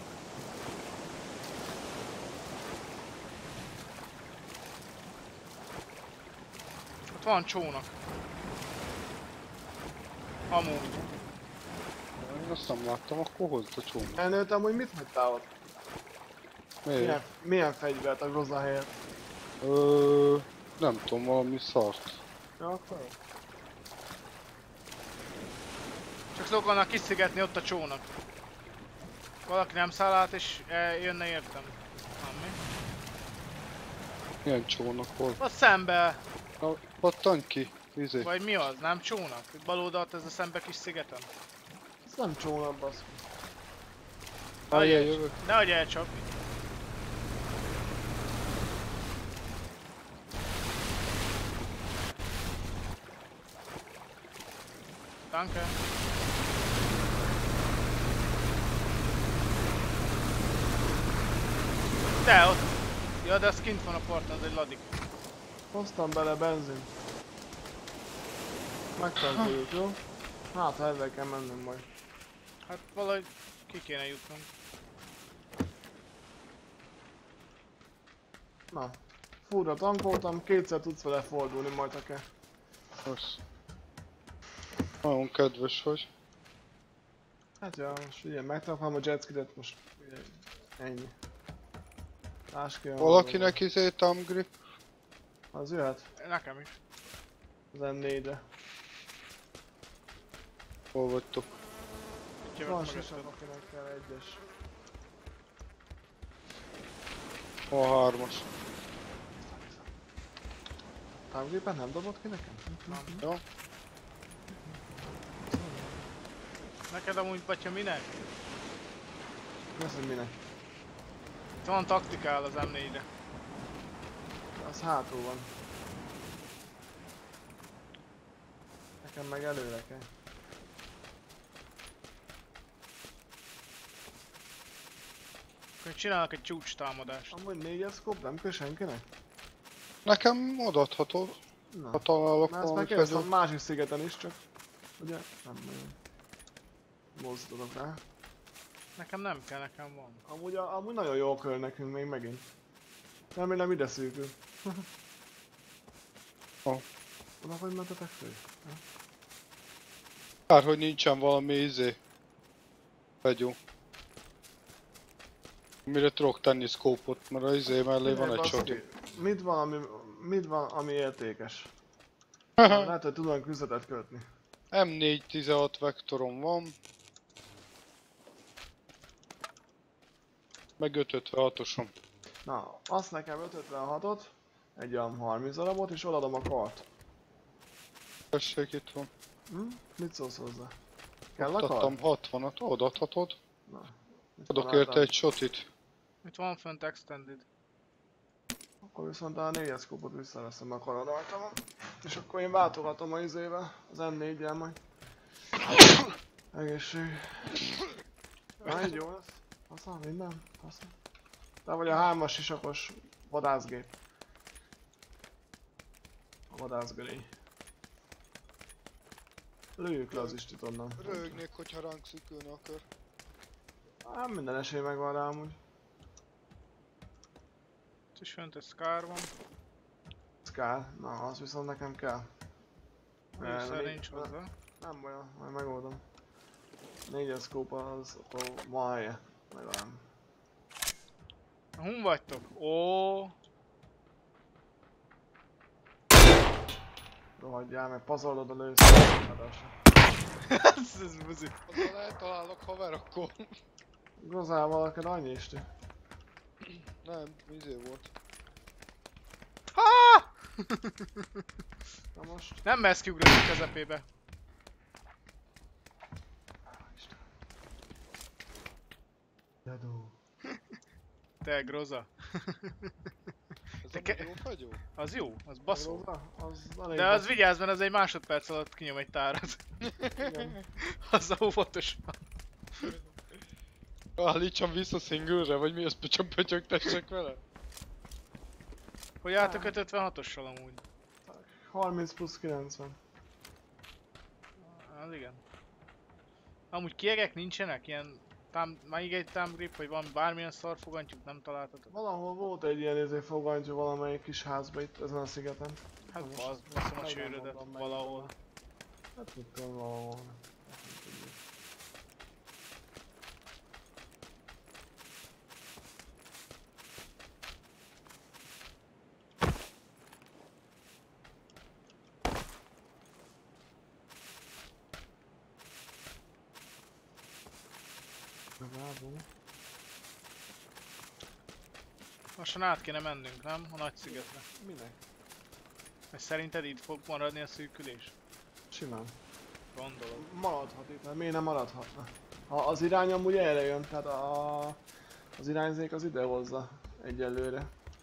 Ott van csónak. Amúgy. Én azt nem láttam, akkor hozd a csónak. Elnőttem, hogy mit hagytál ott? Miért? Milyen fegyvert a groza helyett? Nem tudom, valami szart. Ja, akkor jó. Csak szokolnak kiszigetni ott a csónak. Valaki nem száll át és jönne értem. Nem mi? Milyen csónak volt? Ott szembe, Na, pattanj ki, izé. vagy mi az? Nem csónak? Itt bal oldalt ez a szembe kis szigeten? Ez nem csónak, basz. Ajjaj, jövök. Nehogy elcsap. Danke. Te ott! Ja, de az kint van a parton, az egy ladik. Hoztam bele benzin. Megtankoljuk, jó? Hát, ha ezzel kell mennünk majd. Hát valahogy ki kéne jutnunk. Na. Fúra tankoltam, kétszer tudsz vele fordulni majd, ha kell. Rossz. Nagyon kedves vagy. Hát ja, most ugye megtankolom a jetskidet, most ugye Ennyi. Másképp Valakinek izé thumb grip? az jöhet Nekem is. az M4-re. Hol vagytok? Itt jövök Van mögötted. sisem, akinek kell egyes. A hármas. Támgépet nem dobott ki nekem? Jó? Neked amúgy, Batya, minek? Mi az, hogy minek? Itt van taktikál az M4-re. Az hátul van. Nekem meg előre kell. Akkor csinálok egy csúcs támadást. Amúgy 4-es scope nem kell senkinek? Nekem odaadhatod, Na. ha találok Már ezt valami megkérdeztem fegyvert. másik szigeten is, csak ugye nem nagyon mozdulok rá. Nekem nem kell, nekem van. Amúgy nagyon jó kör nekünk még megint. Remélem ide szűkül. Oda hogy mentetek fő? Kár, hogy nincsen valami izé. Fegyó. Mire tudok tenni szkópot, mert az izé mellé van egy csati. Mit van, ami értékes? Lehet, hogy tudom küzdetet kötni. M4-16 vektorom van. Meg 556-osom. Na, azt nekem 556-ot, egy olyan 30 darabot, és odaadom a kart. Tessék, itt van. Mit szólsz hozzá? Kell Ott a kart? adtam 60-at, odaadhatod. Na, mit Adok találtam? érte egy shotit. Itt van fönt extended. Akkor viszont a 4-es szkópot visszaveszem a karadaltamon. És akkor én váltogatom az izével, az M4-jel majd. Egészség. Na, így jó lesz. Használ minden? Használ. Te vagy a 3-as sisakos vadászgép. A vadászgörény. Lőjük le az istit onnan. Röhögnék, hogyha ránk szükülne a kör. Hát minden esély megvan rá amúgy. Itt is fönt egy Scar van. Ez kell. Na, az viszont nekem kell. Ősszel nincs hozzá. Nem baj, majd megoldom. 4-es scope az akkor van helye. Legalább. Hun vagytok? Ó. Rohadjál meg, pazarlod a lőszert. Ez buzi. Ha eltalálok haver, akkor... Igazával akad annyi is te. Nem, izé volt. Ha! Na most. Nem mersz kiugrani a közepébe. Dedó. Te groza. Ez Te a ke- jó fagyó? Az jó, az baszó. Róza? Az elég De az vigyázz, mert az egy másodperc alatt kinyom egy tárat. igen. Az óvatos. Állítsam vissza single-re, vagy mi az pöcsögtessek vele? Hogy álltok 556-ossal amúgy? 30 plusz 90. Az igen. Amúgy kiegek nincsenek? Ilyen még egy thumb grip, vagy van bármilyen szarfogantyút, nem találtatok? Valahol volt egy ilyen fogantyú valamelyik kis házba itt ezen a szigeten. Hát most baszom a meg nem csőrödet mondom meg. valahol. Hát mit tudom valahol. Bravo. Lassan át kéne mennünk, nem? A nagy szigetre. Minek? Mert szerinted itt fog maradni a szűkülés? Simán. Gondolod. Maradhat itt, mert miért nem maradhatna? Ha az irány amúgy erre jön, tehát az irányzék az ide hozza egyelőre.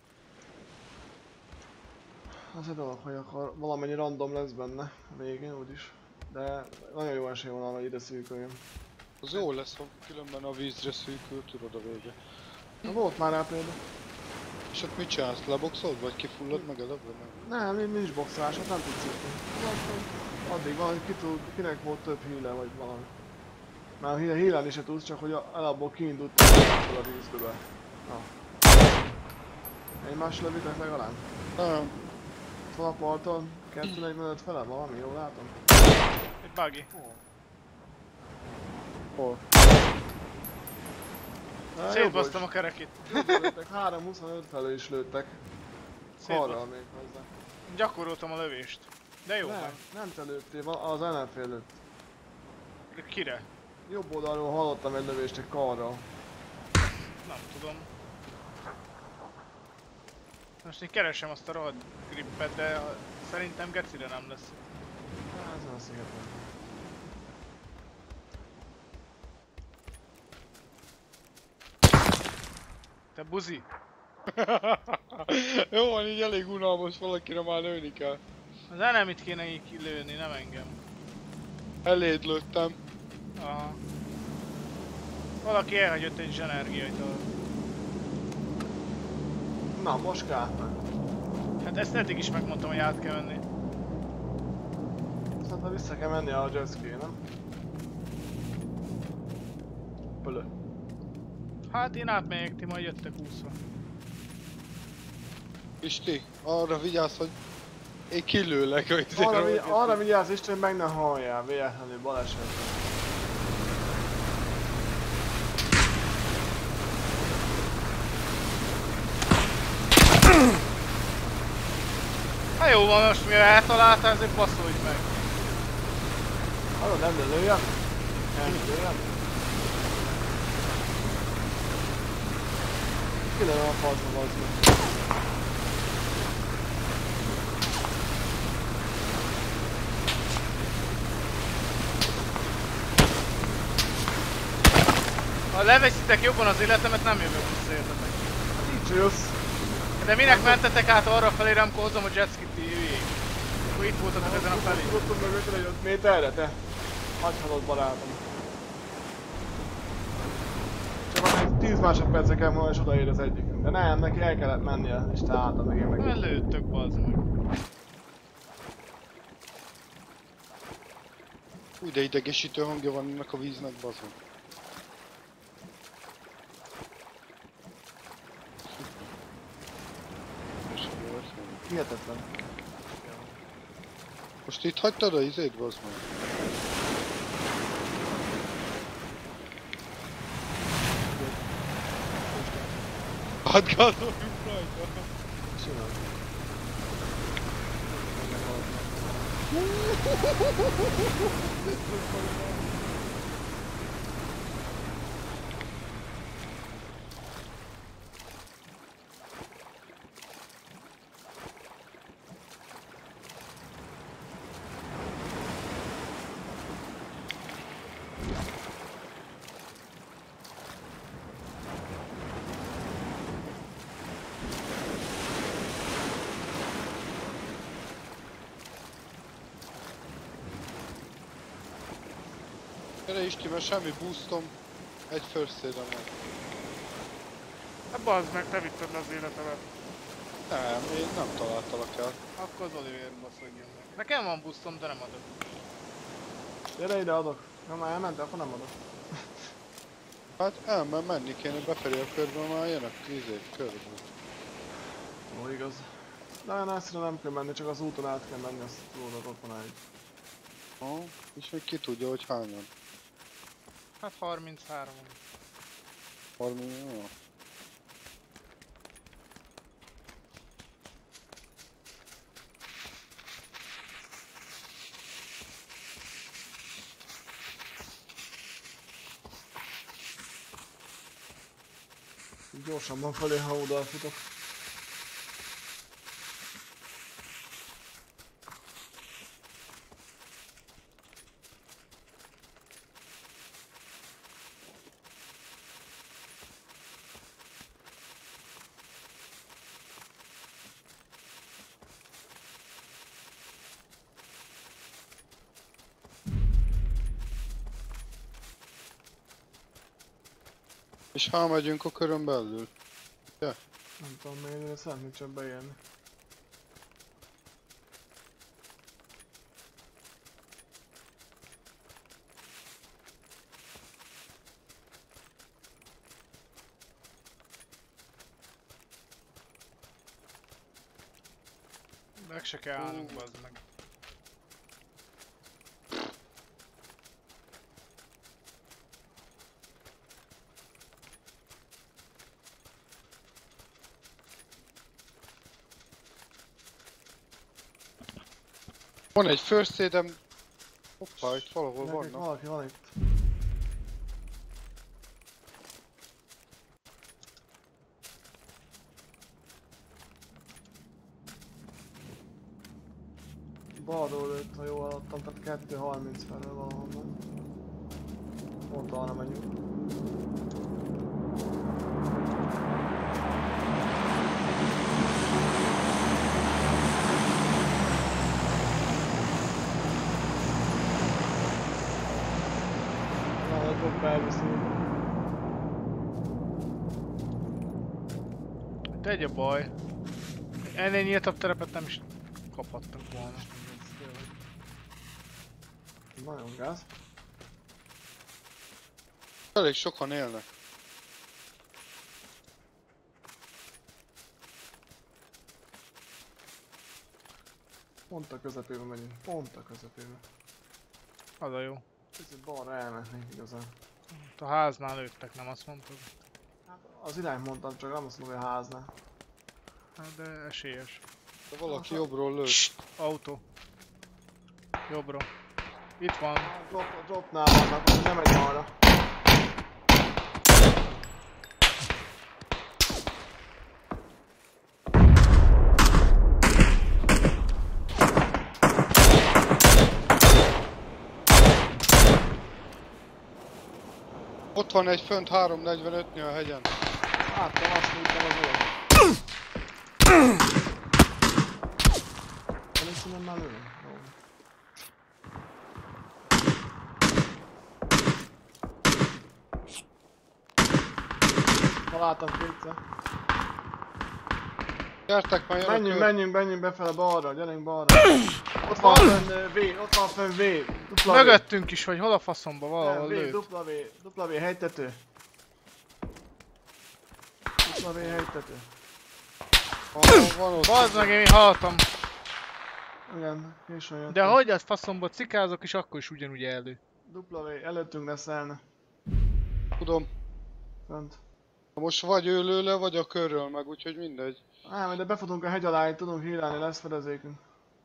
Az egy dolog, hogy akkor valamennyi random lesz benne a végén úgyis. De nagyon jó esély van arra, hogy ide szűköljön. Az jó lesz, ha különben a vízre szűkül, tudod a vége. Na, volt már rá példa. És ott mit csinálsz? Leboxolod, vagy kifullad meg előbb, vagy nem? Nem, nincs boxolás, hát nem tudsz szűkni. Addig van, hogy kinek volt több híle vagy valami. Már hílelni se tudsz, csak hogy alapból kiindult a vízbe be. Na. Egymás lövitek legalább? Nem. Ott van a parton, 245 fele, valami, jól látom? Egy buggy. Hol? Szétbasztam a kerekét. Jobbról lőttek, 3-25 felől is lőttek. Karral még hozzá. Gyakoroltam a lövést. De jó Nem, meg. nem te lőttél, az ellenfél lőtt. De kire? Jobb oldalról hallottam egy lövést egy karral. Nem tudom. Most én keresem azt a rohadt grippet, de szerintem gecire nem lesz. Ezen a szigeten. Te buzi! Jó van, így elég unalmas, valakire már lőni kell. Az enemit kéne így kilőni, nem engem. Eléd lőttem. Aha. Valaki elhagyott egy zsenergiait a... Na, most kát meg. Hát ezt eddig is megmondtam, hogy át kell menni. Szerintem vissza kell menni a jetski, nem? Pölö. Hát én átmegyek, ti majd jöttek úszva. Pisti, arra vigyázz, hogy én kilőlek a izéről. Arra vigyázz Isten, hogy meg ne halljál, véletlenül balesetben. Hát jó van, most mivel eltaláltál, ezért baszolj meg. Hallod, nem lőjem? Nem lőjem? Kilőm a faszba, bazd meg. Ha leveszitek jobban az életemet, nem jövök vissza értetek. Így jössz. De minek mentetek át arra felére, amikor hozom a jetskit, ti hülyék? Akkor itt voltatok ezen a felén. Tudod mögöttre 5 méterre, te? Hagyj halott barátom. Csak van 10 másodperce kell volna, és odaér az egyikünk. De nem, neki el kellett mennie, és te álltad meg én meg. Nem lőttök, bazd meg. Úgy, de idegesítő hangja van ennek a víznek, bazd meg. Hihetetlen. Most itt hagytad a izét, bazd meg? Hát gázoljuk rajta. Csinálj. Gyere Isti, mert semmi boostom, egy first aid-em van. Hát bazd meg, te vitted le az életemet. Nem, én nem találtalak el. Akkor az Oliver baszodjon meg. Nekem van busztom, de nem adok. Gyere ide, adok. Ha már elment, akkor nem adok. Hát menni kéne befelé a körbe, már jönnek körbe. Ó, igaz. De olyan messzire nem kell menni, csak az úton át kell menni, azt tudod, ott van egy. És még ki tudja, hogy hányan. Hát 33. 30, jó. Gyorsabban felé, ha odafutok. És ha megyünk a körön belül? Nem tudom miért, de szeretnék csak beérni. Meg se kell állnunk, bazd meg. Van egy first aid-em. Hoppá, itt valahol Nekik vannak. valaki van itt. Balról lőtt, ha jól hallottam, tehát 2:30 felől valahonnan. Pont arra megyünk. Na, a jobb elviszi. De egy a baj. Ennél nyíltabb terepet nem is kaphattunk volna. Nagyon gáz. Elég sokan élnek. Pont a közepébe megyünk, pont a közepébe. Az a jó. Picit balra elmennénk igazán. A háznál lőttek, nem azt mondtad? Hát az irányt mondtam, csak nem azt mondom, hogy a háznál. Hát de esélyes. De valaki jobbról lőtt. Autó. Jobbra. Itt van. A dropnál vannak, hogy nem megy arra. Ott van egy fönt 345-nél a hegyen. Láttam, azt mondtam az olyan. Először már lőni. Jó. Találtam kétszer. Gyertek már, jön a kör. Menjünk befele balra, gyerünk balra. Ott van fönn V, ott van fönn V. Dupla V. Mögöttünk is vagy, hol a faszomba valahol V, lőtt. dupla V, helytető. Dupla V, helytető. Van ott. Bazd meg, én hallottam. Igen, későn jöttem. De hogy az faszomba cikázok és akkor is ugyanúgy elő. Dupla V, előttünk lesz elne. Tudom. Fönt. Most vagy ő lő le, vagy a körről meg, úgyhogy mindegy. De befutunk a hegy alá, így tudunk hílálni, lesz fedezékünk.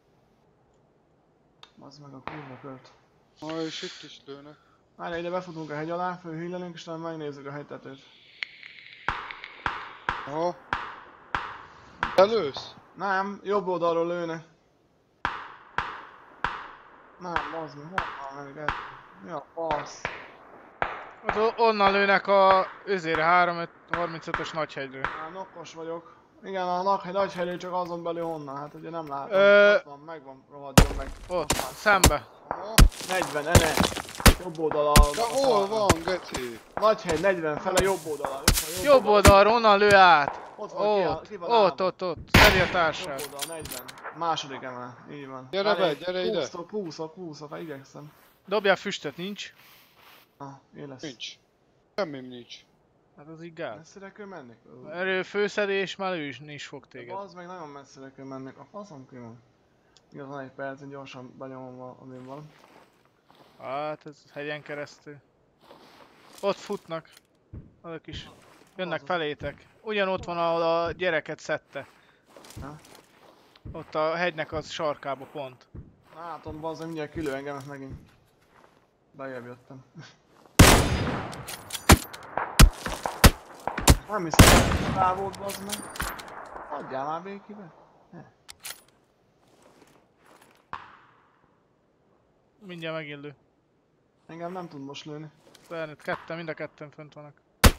Bazd meg a kurva kört. És itt is lőnek. Várj, ide befutunk a hegy alá, fölhílelünk, és talán megnézzük a hegytetőt. Aha. Te lősz? Nem, jobb oldalról lőne. Nem, bazd meg, hol van meg? Mi a fasz? Ott onnan lőnek a özére 35-ös nagyhegyről. Nokkos vagyok. Igen, a nagy helyről csak azon belül honnan, hát ugye nem látom. Ott van, megvan, rohadjon meg. Ott, szembe. Aha. 40, ene. Jobb oldala. De hol van, geci? Nagy hegy, 40 fele, jobb oldala. Jobb oldalról, onnan lő át. Ott van, Ott, ki van ott, állva. ott. Szedi a Jobb társát. oldal, 40. Második emel, így van. Gyere be, gyere ide. Húszok, igyekszem. Dobjál füstöt, nincs? Élesz. Nincs. Semmim nincs. Hát az így gáz. Messzire kell menni? Erő főszedés, már ő is fog téged. Az meg nagyon messzire kell menni. A faszom ki van. Igaz, van egy perc, én gyorsan benyomom amin van. Hát ez hegyen keresztül. Ott futnak. Azok is. Jönnek felétek. Ugyanott van, ahol a gyereket szedte. Ha? Ott a hegynek az sarkába pont. Látom, bazzeg, mindjárt kilő engemet megint. Bejebb jöttem. Nem hiszem, hogy távol, bazd meg. Adjál már békibe. Mindjárt megint lő. Engem nem tud most lőni. Mind a ketten fönt vannak.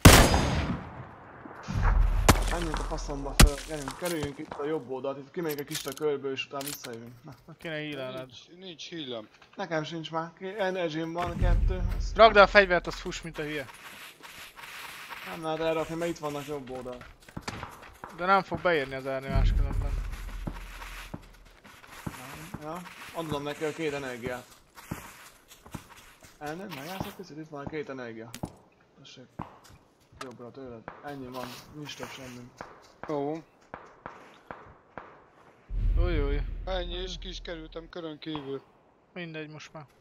Menjünk a faszomba föl, gyerünk, kerüljünk itt a jobb oldalt, itt kimegyünk egy kis a körből és utána visszajövünk. Na. Kéne hílelned. Nincs hílem. Nekem sincs már, energy-m van, 2. Rakd el a fegyvert, az fuss, mint a hülye. Nem lehet elrakni, mert itt vannak jobb oldal. De nem fog beérni az árni máskülönben. Ja, adom neki a 2 energiát. Elnök, megállsz picit, itt van a 2 energia. Tessék. Jobbra tőled. Ennyi van, nincs több semmi. Jó. Új. Ennyi, és ki is kerültem körön kívül. Mindegy most már.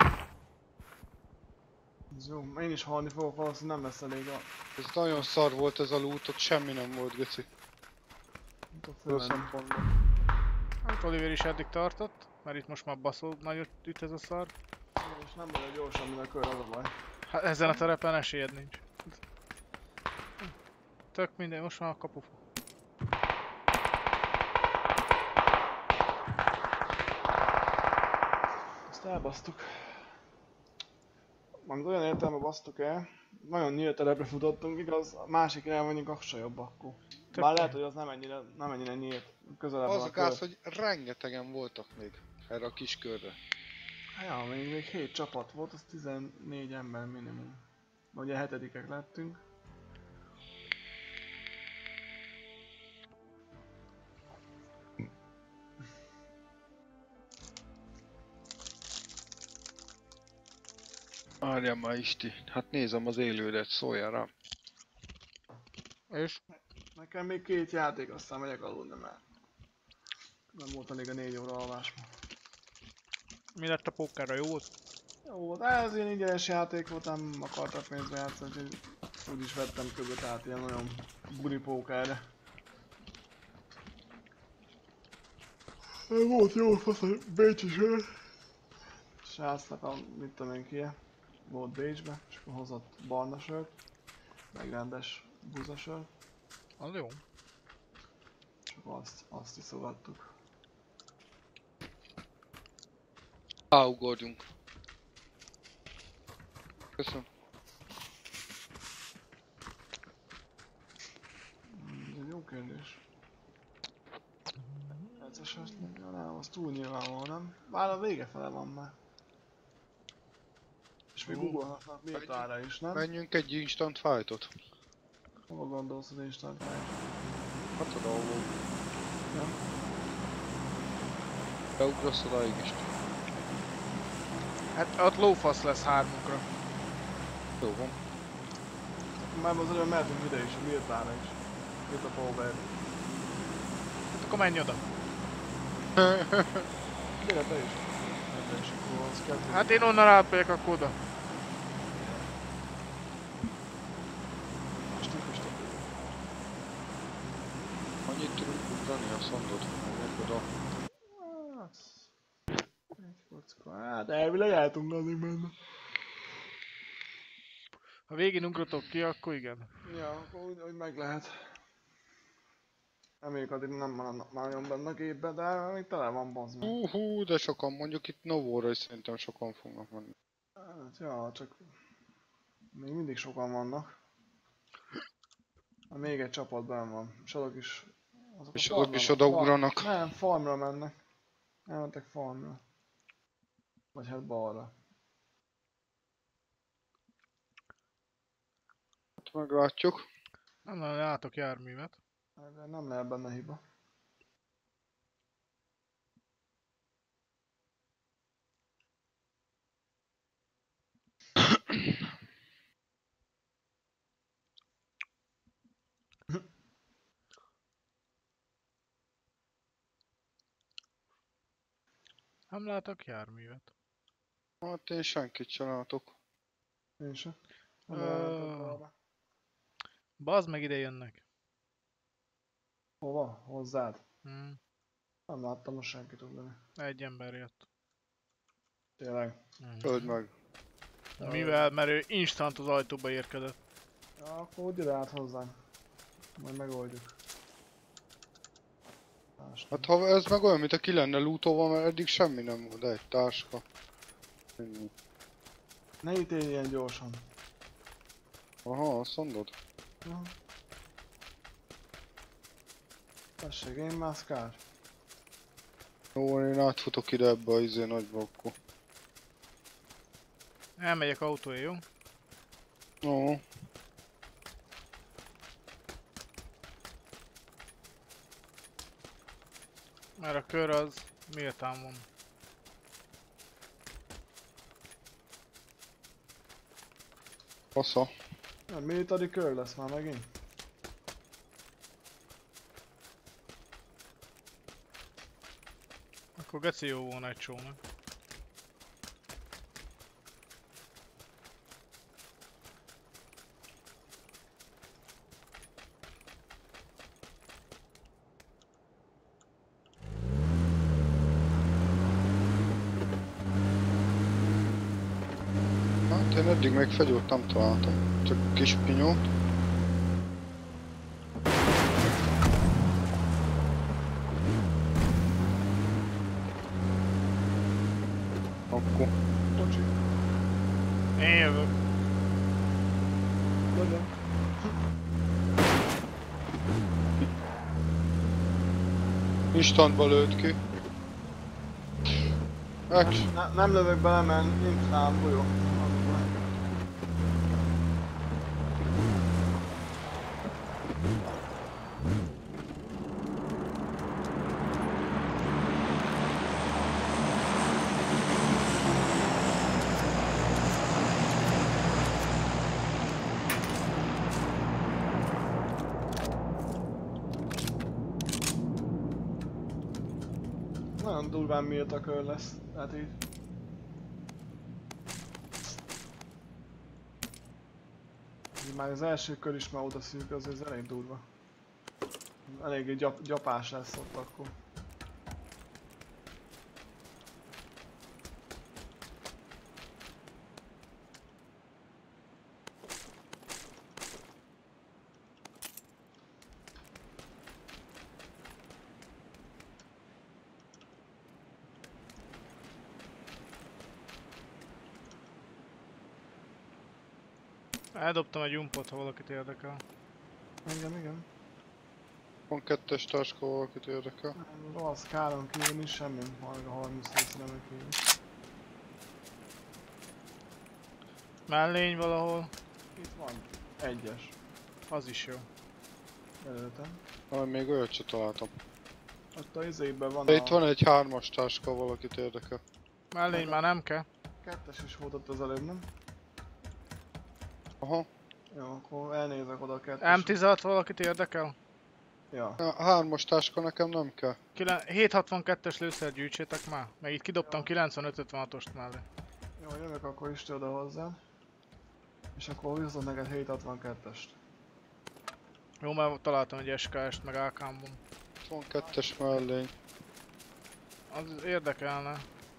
Ez jó, én is halni fogok, valószínűleg nem lesz elég a... Ez nagyon szar volt ez a loot, ott semmi nem volt, geci. Jó szempontból. Hát Oliver is eddig tartott. Mert itt most már baszó nagyot üt ez a szar. És nem olyan gyorsan, mint a kör, az a baj. Hát ezen a terepen esélyed nincs. Tök minden, most már a kapufa. Ezt elbasztuk. Majd olyan értelme basztuk el. Nagyon nyílt terepre futottunk, igaz, a másik irányban mondjuk az se jobb akkor. Bár lehet, hogy az nem ennyire nyílt, közelebb Az van a a kör. gáz, hogy rengetegen voltak még erre a kis körre. Ja, még 7 csapat volt, az 14 ember minimum. Ugye 7-ek lettünk. Várjál már Isti, hát nézem az élődet, szóljál rám. És? Nekem még 2 játék, aztán megyek aludni, mert nem volt elég a 4 óra alvás ma. Mi lett a pókerra, jó volt? Jó volt, ez ilyen ingyenes játék volt, nem akartak pénzbe játszani, úgyhogy úgyis vettem köböt át ilyen nagyon buri pókerre. Volt jó fasz a bécsi sör. Srácnak a, mit tudom én ki, volt Bécsbe, és akkor hozott barna sört, meg rendes buzasört, Az jó. és akkor azt iszogattuk. Ugorjunk. Köszönöm. Ez egy jó kérdés. Egyszer ja, nem, az túl nyilvánvaló, nem? Már a vége fele van már. És még ugorhatnak Mirtára is, nem? Menjünk egy instant fightot. Hova gondolsz az instant fight? Hát oda, ahol Ja? beugrasz odáig is. Hát ott lófasz lesz hármunkra. Jó van. Már az olyan mehetünk ide is, a Mirtára is. Itt a Power. Hát akkor menj oda. Gyere te is. Ebben is akkor az kezdődik. Hát én onnan átmegyek akkor oda. Annyit tudunk ugrani a szondot, menjek oda. Hát... Egy kocka. Hát elvileg el tudunk adni benne. Ha végén ugratok ki, akkor igen. Ja, akkor úgy meg lehet. Reméljük addig nem maradnak már nagyon benne a gépbe, de még tele van bazd meg. Hú, de sokan, mondjuk itt Novóra is szerintem sokan fognak menni. Hát, ja, csak... Még mindig sokan vannak. Még egy csapat benn van, és azok is... És azok is odaugranak. Nem, farmra mennek. Elmentek farmra. Vagy hát balra. Hát meglátjuk. Nem nagyon látok járművet. De nem lehet benne hiba. Nem látok járművet. Hát én senkit sem látok. Én se. Bazd meg, ide jönnek. Hova? Hozzád? Hmm. Nem láttam most senkit ugrani. Egy ember jött. Tényleg. Öld meg. Mivel? Mert ő instant az ajtóba érkezett. Ja, akkor úgy ide át hozzánk. Majd megoldjuk. Hát ha ez meg olyan, mint a ki lenne lootolva, mert eddig semmi nem volt, de egy táska. Ennyi. Ne ítélj ilyen gyorsan. Aha, azt mondod? Ja. Tessék, én mászkár. Jó, én átfutok ide ebbe a nagyba akkor. Elmegyek autója, jó? Ó. Mert a kör az méltán van. Fasza. Nem, military kör lesz már megint. Akkor geci jó volna egy csónak. Én eddig még fegyót nem találtam. Csak kis pinyót. Akkor. Bocsi. Én jövök. Nagyon. Instantba lőtt ki. Nem lövök bele, mert nincs nálam golyó. Nagyon durván miért a kör lesz, tehát így. Így már az első kör is már oda szűk, az ez elég durva. Eléggé gyapás lesz ott akkor. Eldobtam egy umpot, ha valakit érdekel. Igen. Van kettes táska, valakit érdekel. Rossz káron kívül nincs semmi, majd a 30 nem kívül. Mellény valahol. Itt van egyes. Az is jó. Előttem. Még olyat se találtam. Ott a izében van De a... itt van egy 3-as táska, valakit érdekel. Mellény már nem kell. Kettes is volt ott az előbb, nem? Aha. Jó, akkor elnézek oda a kettes. M16 valakit érdekel? Ja. A 3-as táska nekem nem kell. 762-es lőszer gyűjtsétek már. Meg itt kidobtam 95-56-ost mellé. Jó, jövök akkor Isti oda hozzám. És akkor húzzon neked 762-est. Jó, mert találtam egy SKS-t meg AK-ban. Van kettes mellény. Az érdekelne.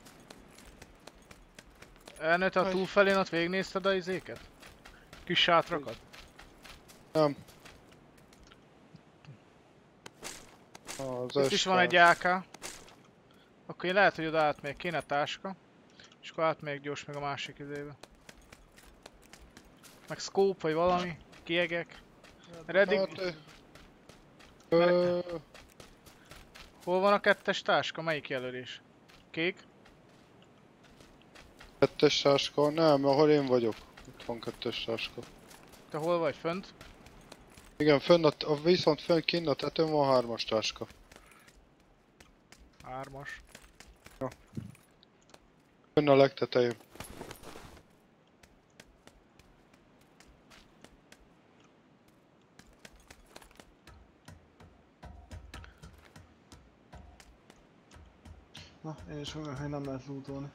Elnőtt a túlfelén ott végignézted a izéket? Kis sátrakat? Nem. Az Itt is van egy AK. Akkor én lehet, hogy oda át még kéne táska. És akkor át még gyors meg a másik izébe. Meg scope vagy valami. Kiegek. Mert eddig... Hol van a kettes táska? Melyik jelölés? Kék? Kettes táska? Nem, ahol én vagyok. Itt van kettes táska. Te hol vagy? Fönt? Igen, viszont fönn kinn a tetőn van 3-as táska. 3-as. Fönn a legtetején. Na, én is mondom, hogy nem lehet lootolni.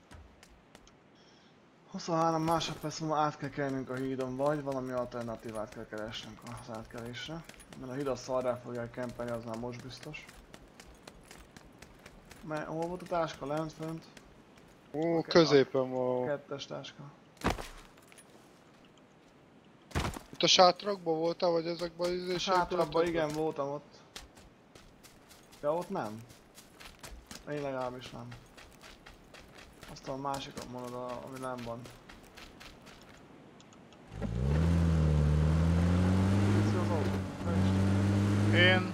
23 másodperc múlva át kell kelnünk a hídon, vagy valami alternatívát kell keresnünk az átkelésre. Mert a híd a szarrá fogja kempelni, az már most biztos. Mert hol volt a táska? Lent, fönt? Ó, középen van. Kettes táska. Itt a sátrakban voltál, vagy ezekben az A sátrakban igen, voltam ott. Ja, ott nem. Én legalábbis nem. Aztán a másikat mondod, ami nem van. Viszi az autó. Én...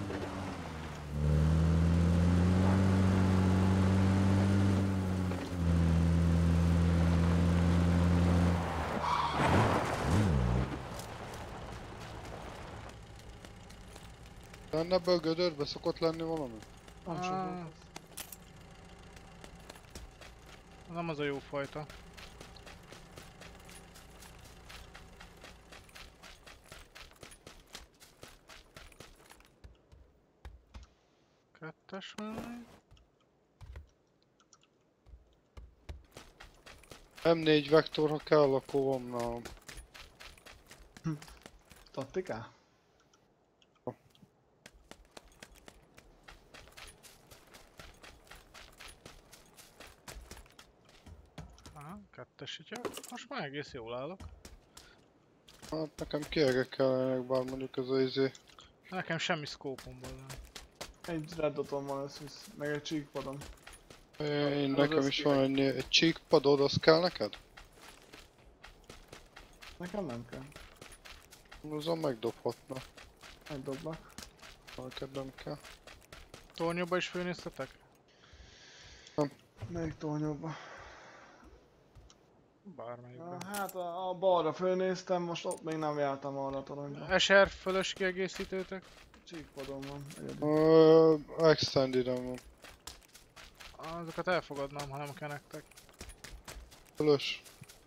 Lenne ebből gödörbe szokott lenni valami? Nem sok volt. Nem az a jó fajta. Kettes mellé. M4 vektor, ha kell, akkor van nálam. Taktiká? Aha. Kettesítja. Most már egész jól állok. Hát nekem kiegek kellenek, bár mondjuk ez a izé. Nekem semmi szkópomból nem. Egy red dotom van, meg egy csíkpadom. Én Az nekem is van egy csíkpadod, az kell neked? Nekem nem kell. Azon megdobhatna. Egy doblak. Neked nem kell. Tornyóba is főnéztetek? Melyik tornyóba? Bármelyikben. Hát a balra fölnéztem, most ott még nem jártam arra a toronyba. SR fölös kiegészítőtek? Csíkpadom van, egyedül. Extended-en van. Azokat elfogadnám, ha nem kell nektek. Fölös.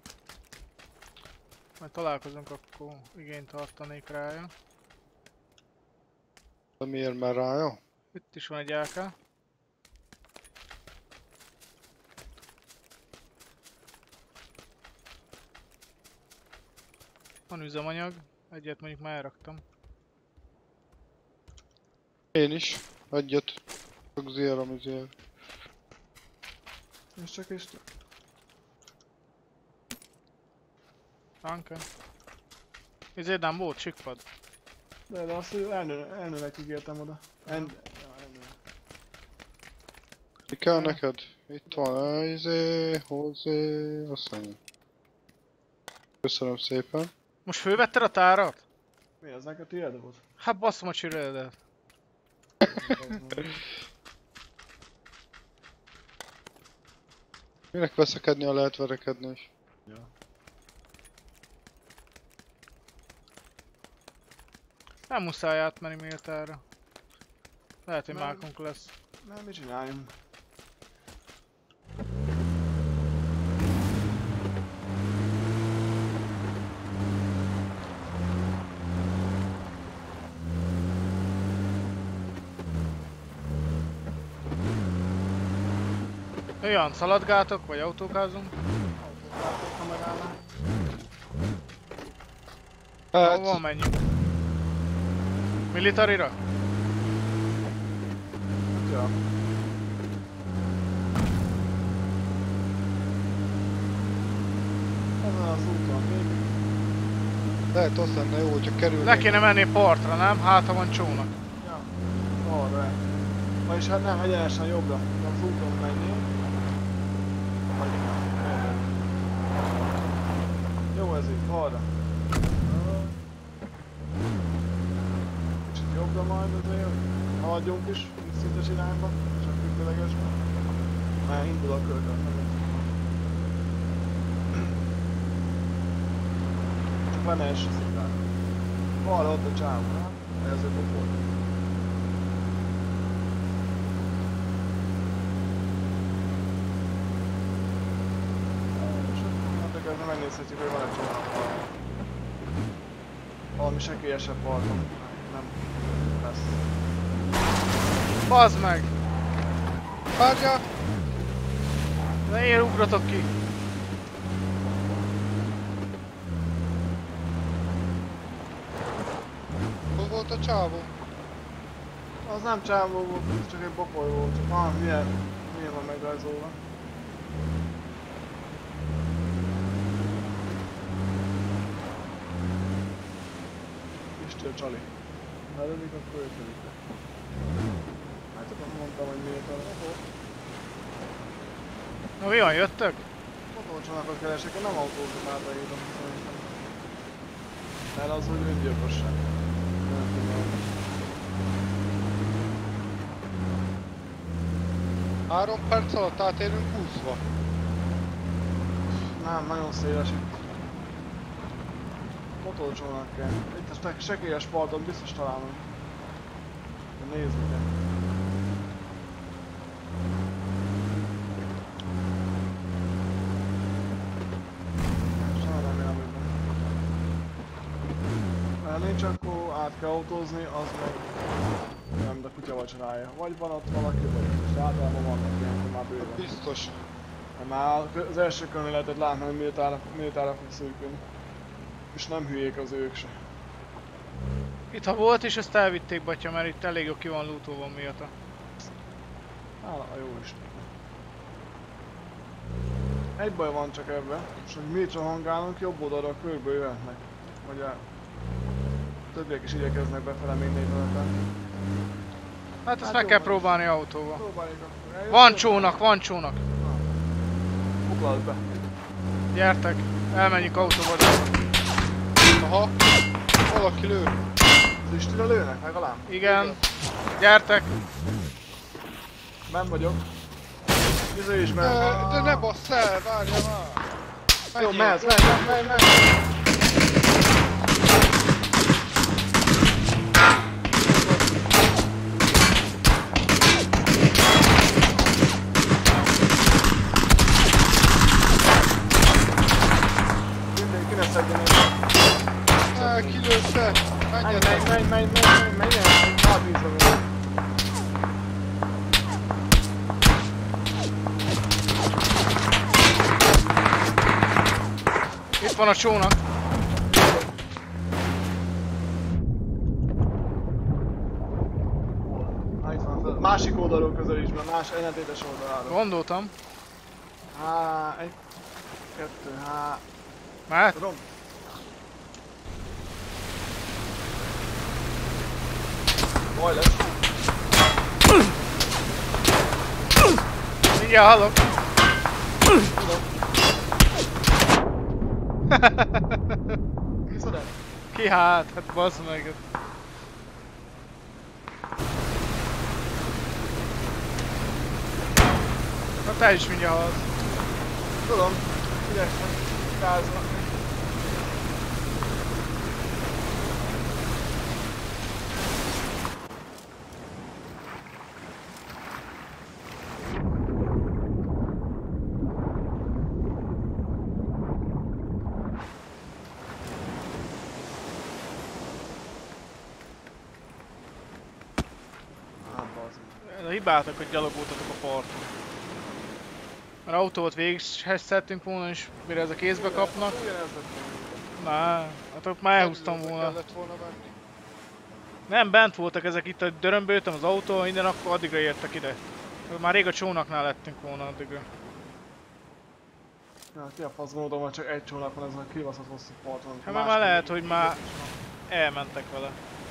Majd találkozunk, akkor igényt tartanék rája. De miért már rája? Itt is van egy AK. Van üzemanyag, egyet mondjuk már elraktam. Én is. Egyet. Csak zérom izér. És csak is. Danke. Ezért nem volt csíkpad. De azt elnőnek ígértem oda. Elnő. Mi kell neked? Itt van izé, hozzé, azt mondja. Köszönöm szépen. Most fölvetted a tárat? Mi az neked tiéd volt? Hát basszom a csirődet. Minek veszekedni, ha lehet verekedni is? Ja. Nem muszáj átmenni Miltára. Lehet, hogy Nem. mákunk lesz. Nem, mit csináljunk? Olyan, szaladgátok, vagy autókázunk? Autót kamerálnál. Hova Hát, menjünk? Militarira? Ja. Ezen az úton még. lehet az lenne jó, hogyha kerülnénk. Le kéne menni partra, nem? Hát ha van csónak. Ja. Arra. Vagyis hát nem, egyenesen jobbra. Az úton menjél. Vagy nem. Jó ez itt, arra. Kicsit jobbra majd azért. Haladjunk is, szintes irányba. Csak függőlegesben. Már indul a körben. Csak le ne esse szintán. Balra ott a csávó, nem? Ezért volt. Ezzel megnézhetjük, hogy van egy csomag. Valami sekélyesebb parton. Nem lesz. Bazd meg! Várja! De én ugratok ki! Hol volt a csávó? Az nem csávó volt, ez csak egy bokoly volt. Csak milyen van megrajzolva. Istél Csali. Ha rövik, akkor őt rövik. Hát akkor mondtam, hogy miért arra. Na mi van, jöttök? Motorcsónakot keresek, én nem autózom átaírom szerintem. Mert az, hogy öngyilkosság. Nem tudom. 3 perc alatt átérünk 20-ba. Nem, nagyon széles itt. Motorcsónak kell. Itt a sekélyes parton biztos találom. De nézni kell. Sajnálom, remélem, hogy nem. Ha nincs, akkor át kell autózni, az meg nem, de kutya vacsorája. Vagy van ott valaki, vagy most általában vannak ilyenkor már bőven. Biztos. De már az első körnél lehetett látni, hogy militára fog szűkülni. És nem hülyék az ők se. Itt ha volt és ezt elvitték, batya, mert itt elég jó ki van lootolva miatta. Hála a jó Isten. Egy baj van csak ebben, és hogy mi hangálunk, jobb oldalra körbe jöhetnek. Vagy a többiek is igyekeznek befele mindegy területen. Hát ezt Hát meg jó, kell van. próbálni autóval. Próbáljuk akkor. Eljössz? Van csónak, van csónak. Foglald be. Gyertek, elmenjünk autóval. Aha, valaki lő. Füstire lőnek legalább? Igen. Gyertek. Benn vagyok. Izé is benn. De ne bassz el, várja már. Jó, Menjél. mehetsz. Ki ne szedjen el. Kilőtte. Menj, rábízva vagyok. Itt van a csónak. Itt van, másik oldalról közelítsd be, más ellentétes oldaláról. Gondoltam. Egy, kettő, Mehet? tudom. Baj lesz. Mindjárt hallok. Kiszed el? Ki hát bassz meg. Na te is mindjárt hallsz. Tudom. Ügyes van. Gázolnak. Hibáltak, hogy gyalogoltatok a parton. Mert autót végig szedtünk volna, és mire ez a kézbe kapnak. Hát ott már elhúztam volna. Kellett volna menni. Nem, bent voltak ezek itt, hogy dörömböltem az autó, minden akkor addigra értek ide. Már rég a csónaknál lettünk volna addigra. Ja, ki a fasz gondolom, hogy csak egy csónak van ezen a kibaszott hosszú parton. Hát mert már lehet, hogy már elmentek vele.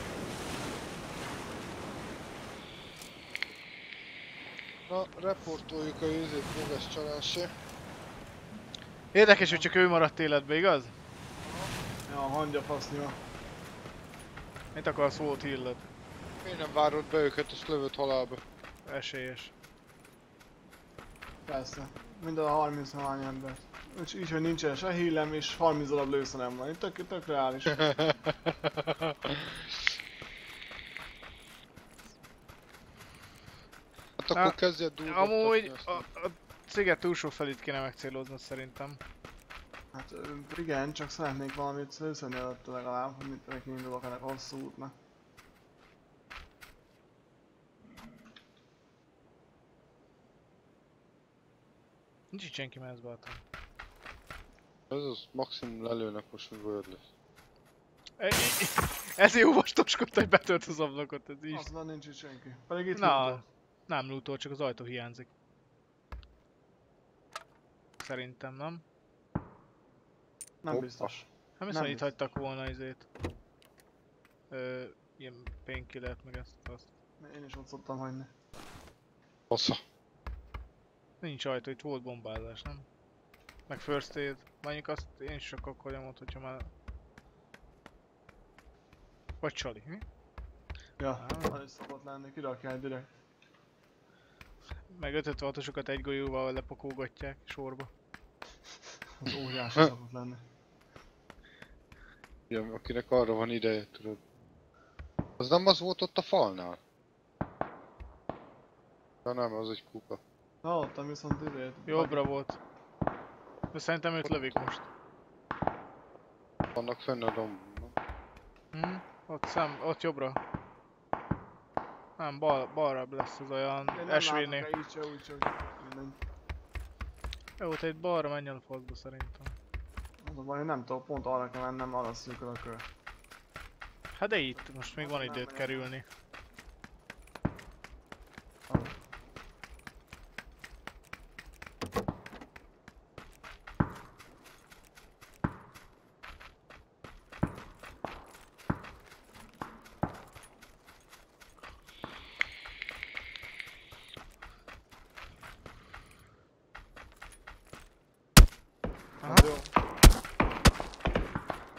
Na, reportoljuk a őzét progress csalásé. Érdekes, hogy csak ő maradt életbe, igaz? Ja, hangya fasznyva. Mit akarsz volt hírled? Miért nem várod be őket, azt lövöd halálba? Esélyes. Persze. Minden a 30 valány embert. És így, hogy nincsen se hílem és 30 darab lősze nem van. Itt tök reális. Hát akkor kezdjed durva. Amúgy a sziget túlsó felét kéne megcélozni szerintem. Hát igen, csak szeretnék valamit lőszedni előtte legalább, hogy mit indulok ennek a hosszú útnak. Nincs itt senki mehez barátom. Ez az maximum lelőnek most, hogy olyan lesz. Ezért óvastoskodta, hogy betölt az ablakot, ez is. Aztán nincs itt senki. Pedig itt Na, lootol. nem lootol, csak az ajtó hiányzik. Szerintem, nem? Nem Hoppa. biztos. Hát viszont Nem itt hagytak volna izét. Ilyen painkillert meg azt. Én is ott szoktam hagyni. Passza. Nincs ajtó, itt volt bombázás, nem? Meg first aid. Mondjuk azt én is csak akkor nyomod, hogyha már... Vagy csali, mi? Ja, az is szokott lenni, kirakják direkt. Meg 556-osokat egy golyóval lepakógatják sorba. Az óriási szokott lenni. Ja, akinek arra van ideje, tudod. Az nem az volt ott a falnál? Ja nem, az egy kuka. Hallottam viszont idejét. Jobbra volt. De szerintem őt lövik most. Vannak fenn a dombon. Ott jobbra. Nem, balra lesz az olyan Nem SV-nél. látok így se, úgy csak mindegy. Jó, te itt balra menj el a faszba szerintem. Az a baj, hogy nem tudok, pont arra kell mennem, arra szűköl a kör. Hát de itt, most még van időt kerülni.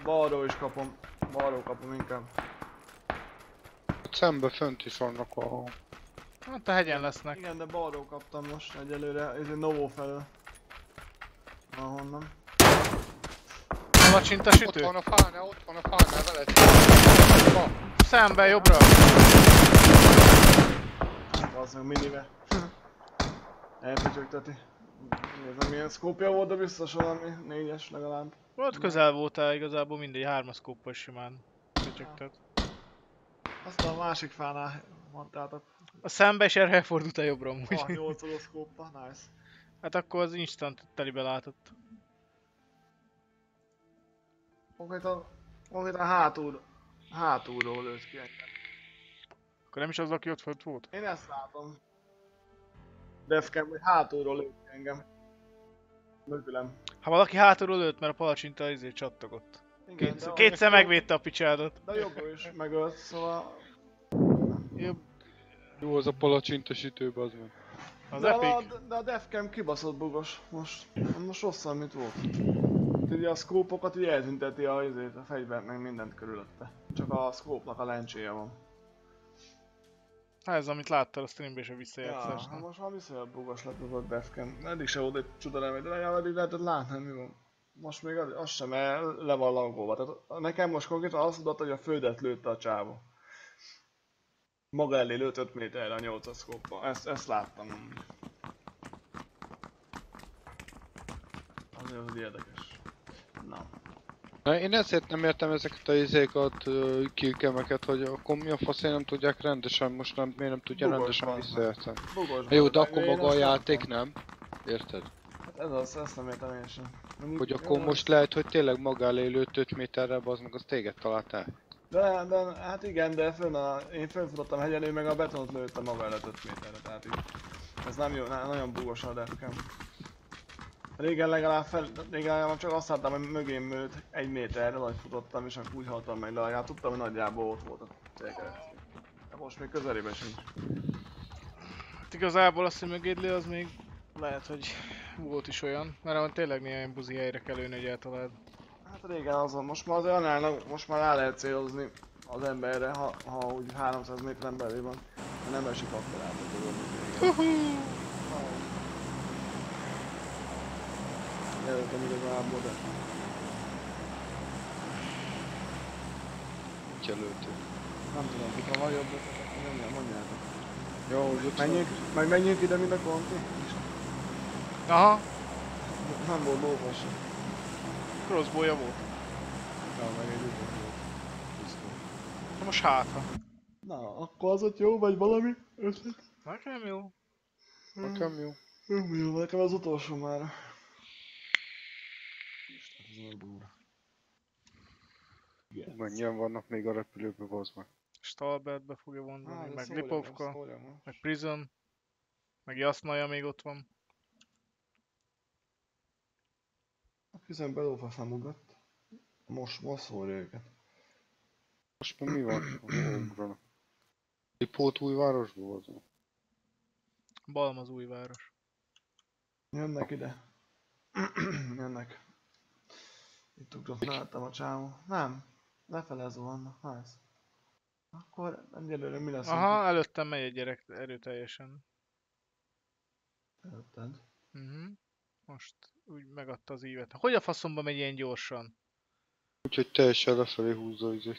Balról is kapom. Balról kapom inkább. Ott szembe fönt is vannak a... Hát a hegyen lesznek. Igen, de balról kaptam most egyelőre. Ez egy Novo felől. Ahonnan. Palacsinta Ott sütő? van a fánál, veled. Szembe, jobbra. Az meg minive. Elpötyögteti. Nézem milyen szkópja volt, de biztos valami 4-es legalább. Ott közel voltál igazából mindegy, 3-szkóppal simán. Köcsögted. Aztán a másik fánál mondtátok. A szembe és erre elfordultál jobbra amúgy. 8 szkópa, nice. Hát akkor az instant telibe látott. Konkrétan hátulról lőtt ki engem. Akkor nem is az, aki ott fönt volt? Én ezt látom. Defcam, hogy hátulról lőtt ki engem. Mögülem. Ha valaki hátulról lőtt, mert a palacsinta csattogott. Igen, de Kétszer megvédte a picsádat. De jobbról is megölt, szóval... Jobb. Jó az a palacsinta sütő, bazd meg. Az de, epic. de a Defcam kibaszott bugos most. Most rosszal, mint volt. Ugye a szkópokat így eltünteti a fegyvert meg mindent körülötte. Csak a szkópnak a lencséje van. Hát ez amit láttál a streamben és a Ja, visszajátszás. hát most már viszonylag bugos lett az a Defcam. Eddig se volt egy csuda remény, de legalább eddig lehetett látni, mi van. Most még az sem, mert le van laggolva. Tehát nekem most konkrétan azt mondta, hogy a földet lőtte a csávó. Maga elé lőtt 5 méterre a 8-as szkóppal. Ezt láttam. Azért az érdekes. Na. Na, én ezért nem értem ezeket a izékat, killkemeket, hogy akkor mi a faszén nem tudják rendesen, most nem, miért nem tudja Bugos rendesen van. visszajátszani. Bugos Jó, van, de akkor én maga a azt játék láttam. nem? Érted? Hát ez az, ezt nem értem én sem. Hogy akkor most lehet, hogy tényleg maga elé lőtt 5 méterre, bazd meg, az téged talált el. De hát igen, de én fölfutottam hegyen, ő meg a betont lőtte maga előtt 5 méterre, tehát így. Ez nem jó, nagyon bugos a Defcam. Régen legalább csak azt láttam, hogy mögém lőtt 1 méterre, ahogy futottam, és akkor úgy haltam meg, de legalább tudtam, hogy nagyjából ott volt a célkereszt. De most még közelében sincs. Hát igazából azt, hogy mögéd lő, az még lehet, hogy volt is olyan. Mert tényleg néha olyan buzi helyre kell lőni, hogy eltaláld. Hát régen azon, most már azért annál, most már rá lehet célozni az emberre, ha úgy 300 méteren belül van, ha nem esik akkor át a dolog. Jelöltem igazából, de... Mit jelöltük? Nem tudom, hogyha van jobb ötletek, akkor mondjátok. Jó, hogy ott Menjünk ide, mint a konti? Aha, Nem volt lófa sem. crossbowja volt. Ja, meg egy üveg volt. Pisztoly. Na most hátra. Na, akkor az ott jó, vagy valami ötlet? Nekem jó. nekem jó. Nem jó, nekem az utolsó már. Isten, ez nagy durva. Mennyien vannak még a repülőbe, bazd meg. Stalbertbe fogja vonulni, meg szóljam, Lipovka, szóljam. meg Prison, meg Jasnaja még ott van. Hiszen belófa femugrott. Most szólja őket. Most már mi van? Ugranak. Lipót újvárosból, bazd meg. Balm az újváros. Jönnek ide. Jönnek. Itt ugrott mellettem a csávó. Nem. Lefele zuhannak. Nice. Akkor egyelőre mi lesz? Aha, előttem megy egy gyerek erőteljesen. Előtted. Most úgy megadta az ívet. Hogy a faszomba megy ilyen gyorsan? Úgyhogy teljesen lefelé húzza izé.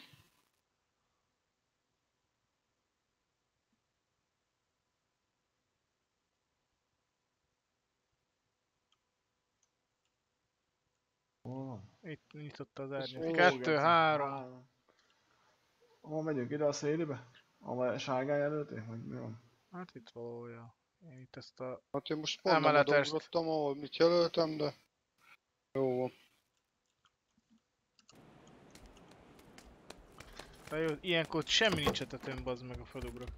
Hol van? Itt nyitotta az árnyat. Ó, 2, geci. 3. Hol megyünk ide a szélibe? Ahol a sárgány előtté? Vagy mi van? Hát itt valahol. Én itt ezt a... Hát én most pont nem Emeletest. odagrottam, ahol mit jelöltem, de... Jó van. De jó, ilyenkor semmi nincs a tetőn, bazd meg, a felugrok.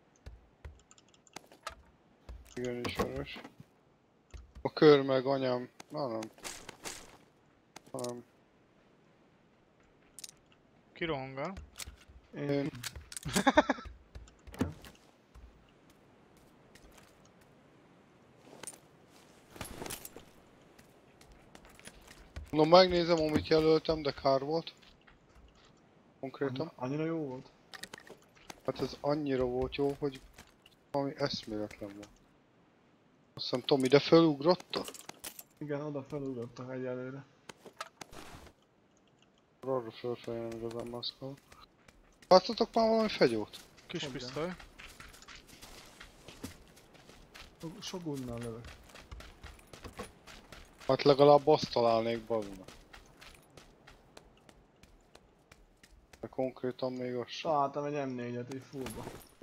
Igen, ismerős. A kör meg anyám. Na nem. Nem. Ki rohangál? Én. No, megnézem, amit jelöltem, de kár volt. konkrétan. Annyira jó volt? Hát ez annyira volt jó, hogy valami eszméletlen volt. Azt hiszem Tom ide fölugrotta? Igen, oda felugrottak egyelőre. Arra fölfelé nem igazán maszkol. Láttatok már valami fegyót? Kis Fogja. pisztoly. Sok únnal lövök. Hát legalább azt találnék bazna. De konkrétan még az sem. Találtam egy M4-et így fullba.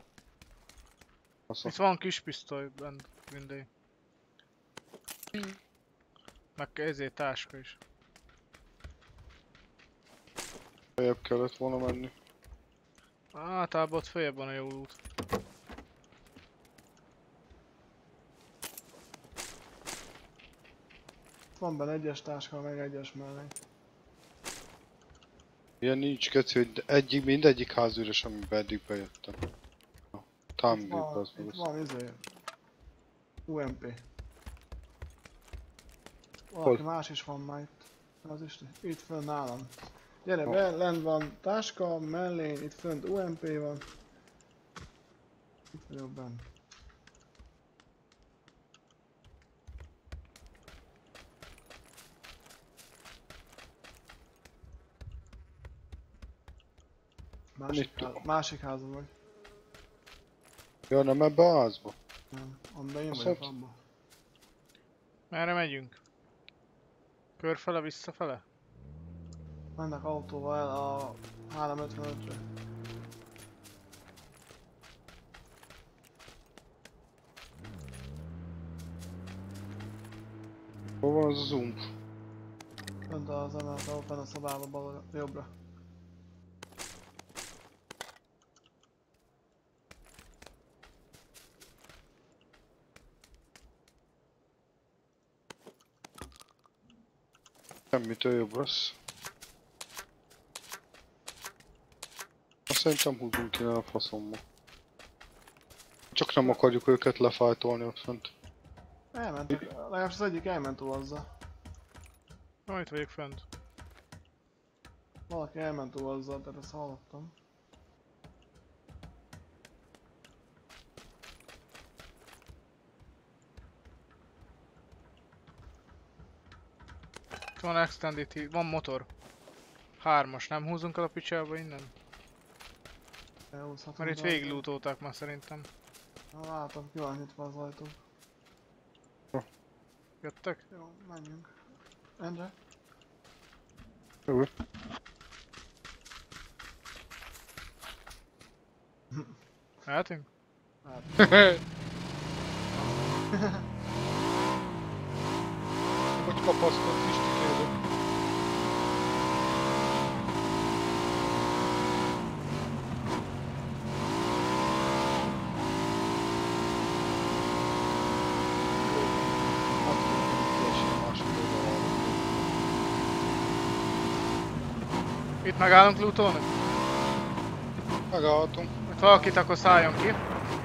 Itt van kis pisztoly bent mindegy. Meg ezért táska is. Feljebb kellett volna menni. Általában ott följebb van a jó út. Van benne egyes táska, meg egyes mellé. Ilyen nincs keci, hogy mindegyik ház üres, amiben eddig bejöttem. Támgép az Itt volt. van UMP. Valaki más is van már itt. Az is itt fönn nálam. Gyere be, lent van táska, mellé, itt fönt UMP van. Itt vagyok benn. Másik házban vagy. Ja, nem ebbe a házba? Nem, amiben én Azt vagyok ott? abban. Merre megyünk? Körfele, visszafele? Mennek autóval el a 355-re. Hol van az a zoom? Fönt az emelt ahol fenn a szobába bal jobbra. Semmitől jobb lesz. Azt szerintem húzunk innen a faszomba. Csak nem akarjuk őket lefájtolni ott fönt. Elmentek, legalábbis az egyik elment azzal. Na, itt vagyok fönt. Valaki elment azzal, tehát ezt hallottam. Itt van extended heat, van motor. 3-as, nem húzunk el a picsába innen? Elhúzhatom. Mert itt végig lootolták már szerintem. Na, látom, ki van nyitva az ajtó. Jöttek? Jó, menjünk. Endre? Jó. Mehetünk? Hogy kapasztott Pistikébe? Itt megállunk lootolni? Megállhatunk. Itt valakit, akkor szálljon ki.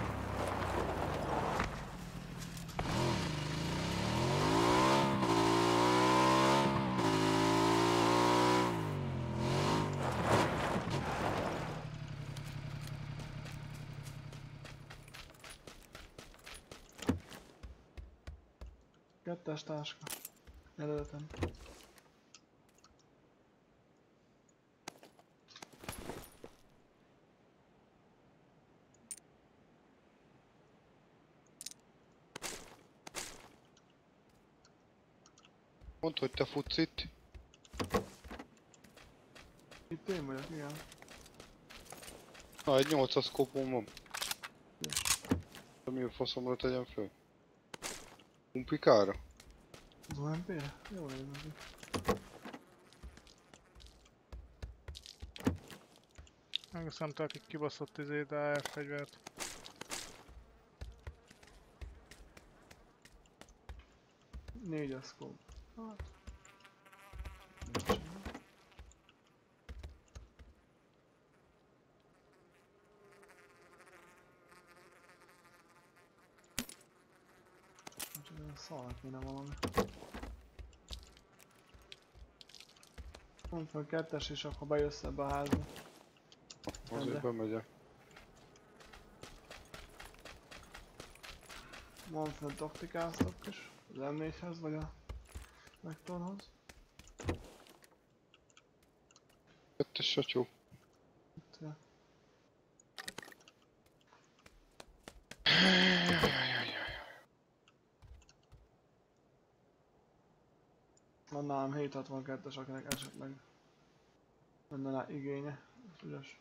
Kettes táska. Előttem. Mondd, hogy te futsz itt. Itt én vagyok, igen. Na, egy 8-as szkópom van. De mi a faszomra tegyem föl? Pumpikára? Az OMP-re? Jó néz neki. Megköszönte, akik kibaszott izét AR fegyvert. Négyes scope. Hát. Nincs. Csak olyan szalnak kéne valami. Mondd fel kettes és akkor bejössz ebbe a házba. Azért bemegyek. Van fent taktikáztok is. Az M4-hez vagy a Vektorhoz. Kettes satyú. Itt, ja. Van nálam 762-es, akinek esetleg lenne rá igénye. Ügyes.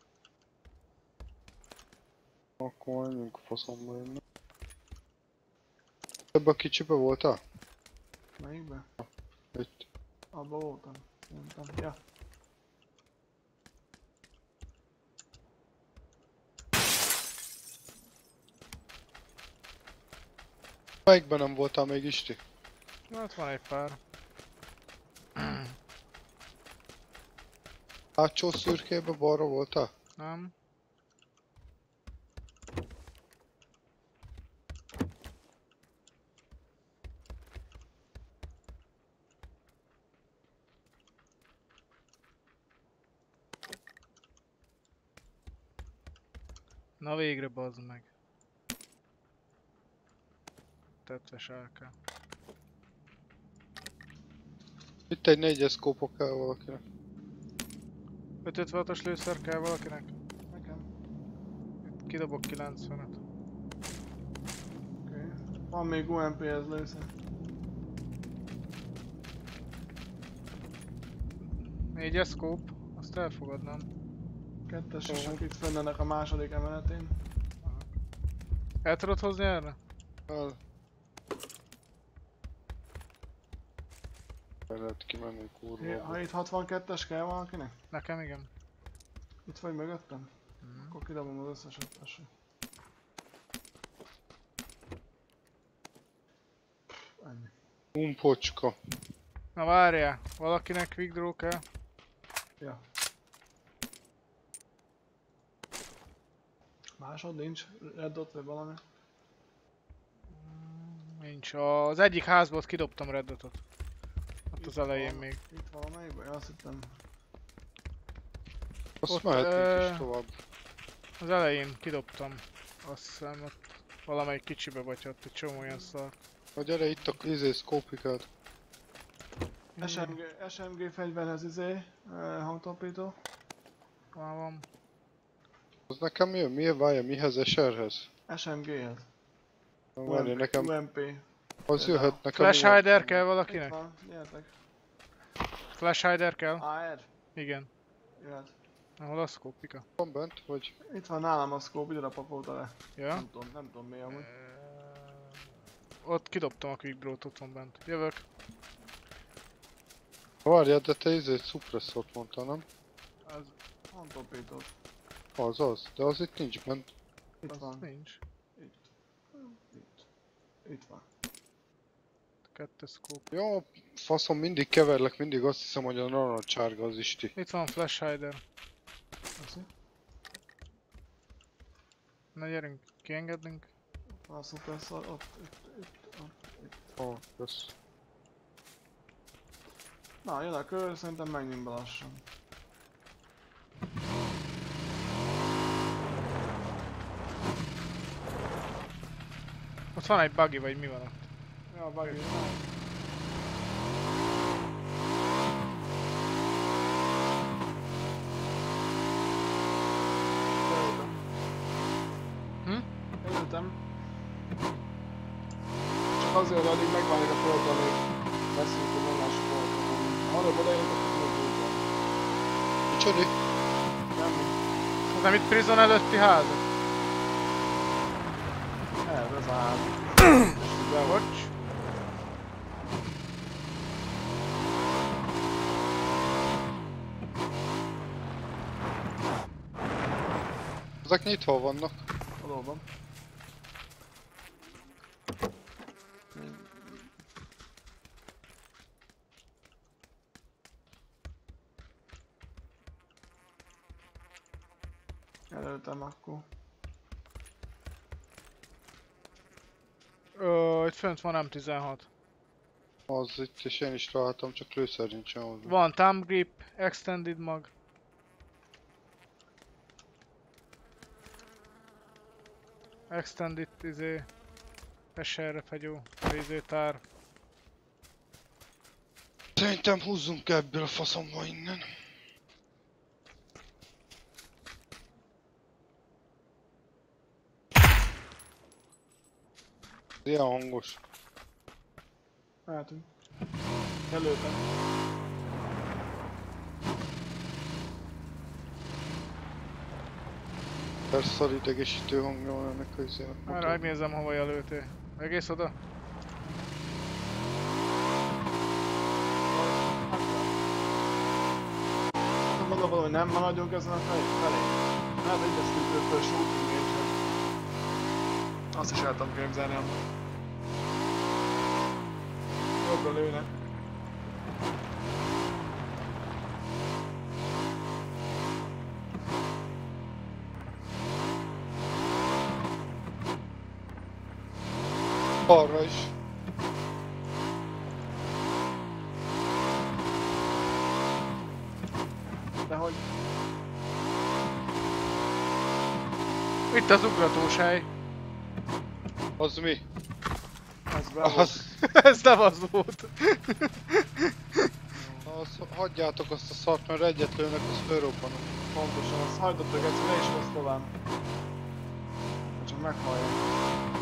Akkor menjünk a faszomba jönni. Ebbe a kicsibe voltál? Melyikbe? Itt. Abba voltam. Mondtam. Ja. Melyikben nem voltál még Isti? Hát van egy pár. Hátsó szürkébe balra voltál? Nem? Na végre bazd meg. Tetves AK. Itt egy 4-es szkópa kell valakinek. 556-os lőszer kell valakinek? Nekem. Itt kidobok 90-et. Oké. Van még UMP-hez lőszer. 4-es scope, azt elfogadnám. Kettesesek itt fönnenek a második emeletén. El tudod hozni erre? El lehet kimenni kurva. Ha itt 62-es kell valakinek? Nekem igen. Itt vagy mögöttem? Mhm. Akkor kidobom az összeset, tessék. Ennyi. Umpocska. Na várjál, valakinek quick draw kell. Ja. Másod nincs? Red dot vagy valami? Nincs. Az egyik házból kidobtam red dotot. Ott az elején van, még. Itt valamelyikben? Ja, azt hittem. Azt Ott, mehetünk is tovább. Az elején kidobtam. Azt hiszem ott valamelyik kicsibe vagy ott egy csomó ilyen szar. Na gyere itt a szkópikád. SMG fegyverhez hangtapító. Van. Az nekem jön? Miért várja? Mihez? SR-hez? SMG-hez. Na várj, nekem UMP. az jöhet nekem. Flash hider kell Itt valakinek? van, gyertek. Flash hider kell? AR? Igen. Jöhet. Ahol a szkópika? Van bent, vagy? Itt van nálam a scope, ide pakolta le. Ja? Nem tudom mi amúgy. Ott kidobtam a quick draw-t, ott van bent. Jövök. Várjál, de te szupresszort mondtál, nem? Az, Hangtapítót. Az, de az itt nincs bent. Itt az van. nincs. Itt van. Kettes scope. Jó, faszom, mindig keverlek, mindig azt hiszem, hogy a narancsárga az Isti. Itt van flash hider. Köszi. Na gyerünk, kiengedünk. Van a szupresszor, ott, itt. Ó, kösz. Na, jön a kör, szerintem menjünk be lassan. Ott van egy buggy, vagy mi van ott? Ja, buggy. Hm? Előttem. Csak azért, addig megvárjuk a földre, még beszéljük, hogy nem lássuk volna. Ha arra odaérünk, akkor tudod újra. Micsoda? Semmi. Ez nem itt prison előtti házak? Ez a ház. Bocs. Ezek nyitva vannak. Valóban. Előttem akkor. Itt fönt van M16. Az itt, és én is találtam, csak lőszer nincsen hozzá. Van thumb grip, extended mag. Extended SR-re fegyó, tár. Szerintem húzzunk ebből a faszomba innen. Ilyen hangos. Mehetünk. Előttem. Persze idegesítő hangja van ennek a izének. Már megnézem, hova jelöltél. Egész oda? Mondom, hogy nem maradjunk ezen a felé. Hát egyeztünk őtől shooting range-en. Azt is el tudom képzelni amúgy. Jobbra lőnek. Balra is. De hogy... Itt az ugratós hely. Az mi? Ez be volt. Ez nem az volt. Hagyjátok azt a szart, mert egyet lőnek, az fölrobbanok. Pontosan, azt hagyottak egyszer, ne is hozz tovább. Csak meghallják.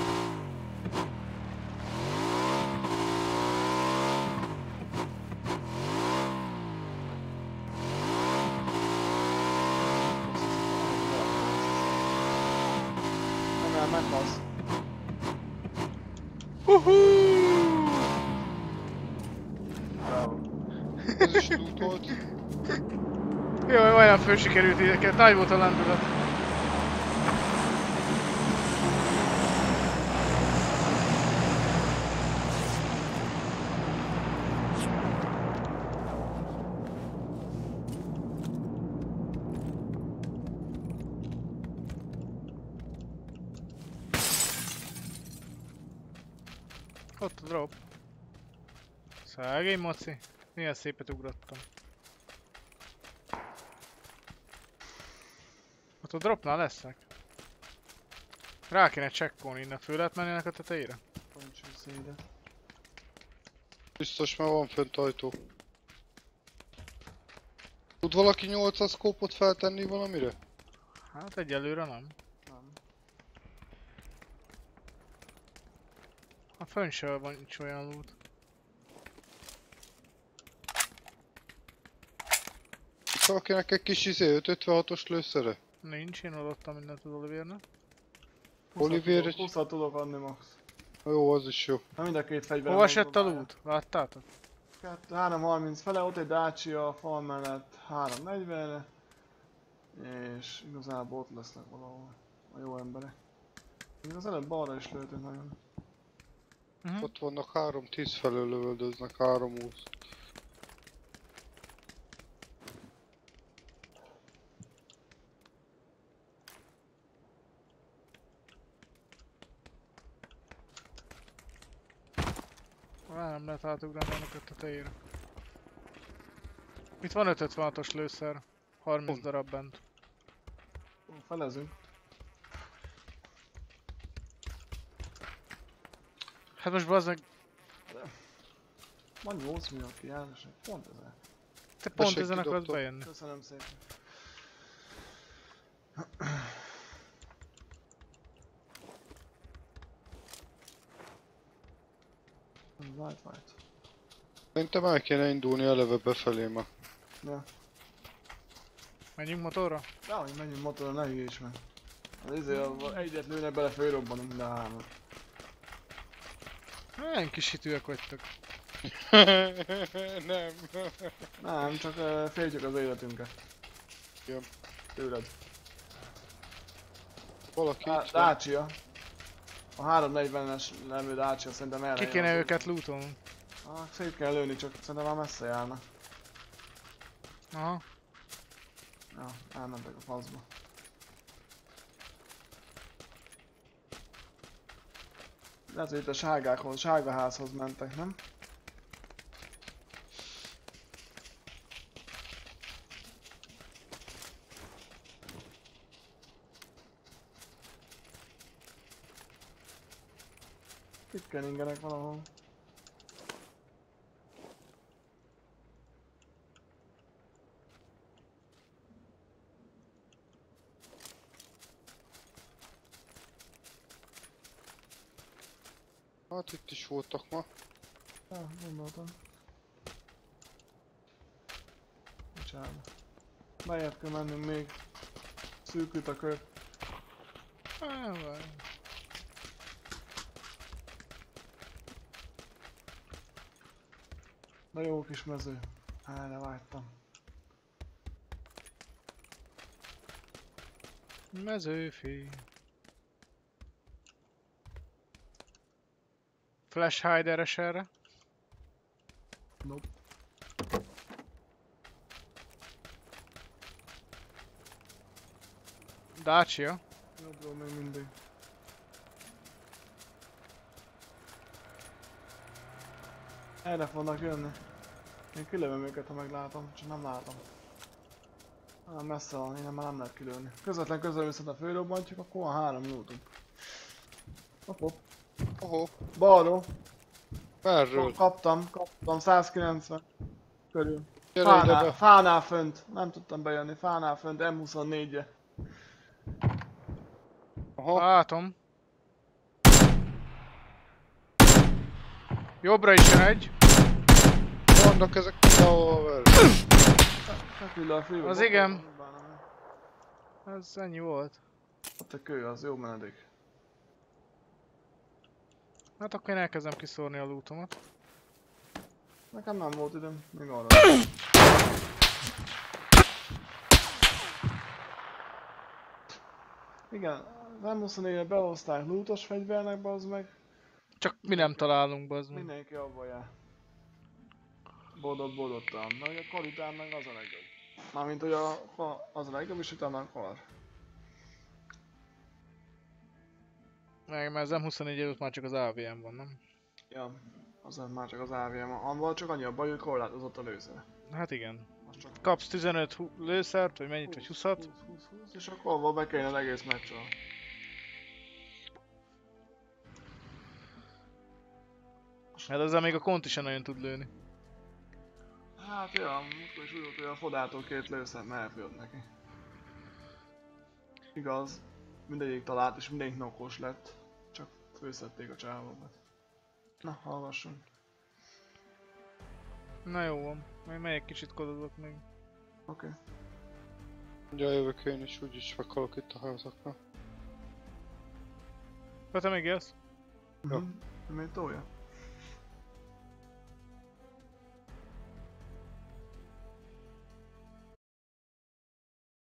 Nem, meghalsz. Bravo. Ez is loot volt. Jó, majdnem föl sikerült ideket. Nagy volt a lendület. Ott a drop. Szegény maci. Milyen szépet ugrottam. Ott a dropnál lesznek. Rá kéne csekkolni innen, föl lehet menni ennek a tetejére? Nincs vissza ide. Biztos már van fönt ajtó. Tud valaki 800 szkópot feltenni valamire? Hát egyelőre nem. Nem. A fönn se van nincs olyan loot. Valakinek egy kis 556-os lőszere? Nincs, én adottam mindent az Olivernek. Oliver egy... 20-at tudok adni max. Jó, az is jó. Na mind a két fegyver. Hova esett a loot? Láttátok? 3.30 fele, ott egy Dacia a fal mellett 3.40-re. És igazából ott lesznek valahol a jó emberek. Még az előbb balra is lőttek nagyon. Ott vannak 3-10 felől lövöldöznek, 3-20. Nem lehet átugrani ennek a tetejére. Itt van 556-os lőszer. 30 darab bent. Felezünk. Hát most bazdmeg, Van 8 millió kiállás, pont ezen. te pont Tessék, ezen akarsz kidobtam. bejönni. Köszönöm szépen. White. Szerintem el kéne indulni eleve befelé már. Ja. Menjünk motorra? Ja, hogy menjünk motorra, ne hülyés meg. Az egyet lőnek bele, fölrobbanunk mind a hármat. Milyen kis hitűek vagytok. Nem. Nem, csak féltjük az életünket. Igen. Tőled. Valaki itt van. Dacia. A 340-es levő Dacia szerintem erre Ki jön kéne az őket lootolni? szép kell lőni, csak szerintem már messze járnak. Aha. Ja, elmentek a faszba. Lehet, hogy itt a sárga házhoz mentek, nem? Itt keningenek valahol. Hát itt is voltak ma. Gondoltam. Bocsánat. Bejebb kell mennünk még. Szűkült a kör. De jó kis mező. Erre vágytam. Mezőfi. Flash hider-es erre. Nope. Dacia. Jobbról még mindig. Erre fognak jönni. Én kilövöm őket, ha meglátom, csak nem látom. Messze van, innen már nem lehet kilőni. Közvetlen közel viszont a főrobbantjuk, akkor van 3 lootunk. Hopp. Ohó, Balról. merről? Kaptam 190 körül. Gyere ide be. Fánál fönt. Nem tudtam bejönni, fánál fönt, M24-je. Aha, Látom. Jobbra is jön egy. vannak ezek mindenhol ver. Az igen. Ez ennyi volt. Ott a kő, az jó menedék. Hát akkor én elkezdem kiszórni a lootomat. Nekem nem volt időm, még arra. Igen, az M24-re behozták lootos fegyvernek, bazd meg. Csak mi nem találunk, bazd meg. Mindenki abba jár. Boldog-boldogtalan. De hogy a kvalitán meg az a legjobb. Mármint hogy az a legjobb, és utána a kar. Meg mert az M24 előtt már csak az AVM van, nem? Ja, az már csak az AVM. Abban csak annyi a baj, hogy korlátozott a lőszer. Hát igen. Az csak Kapsz 15 lőszert, vagy mennyit, vagy 20-at. 20, és akkor abban be kellene az egész meccsel. Hát ezzel még a kont is nagyon tud lőni. Hát ja, akkor is úgy volt, hogy a fodától 2 lőszer elfogyott neki. Igaz, mindegyik talált és mindegyik knockos lett. Csak főszedték a csávokat. Na, hallgassunk. Na jó van, majd melyik kicsit kodozok még. Oké. Ugye jövök én is, úgyis meghalok itt a házaknál. Te még élsz? Mhm. Még tolja?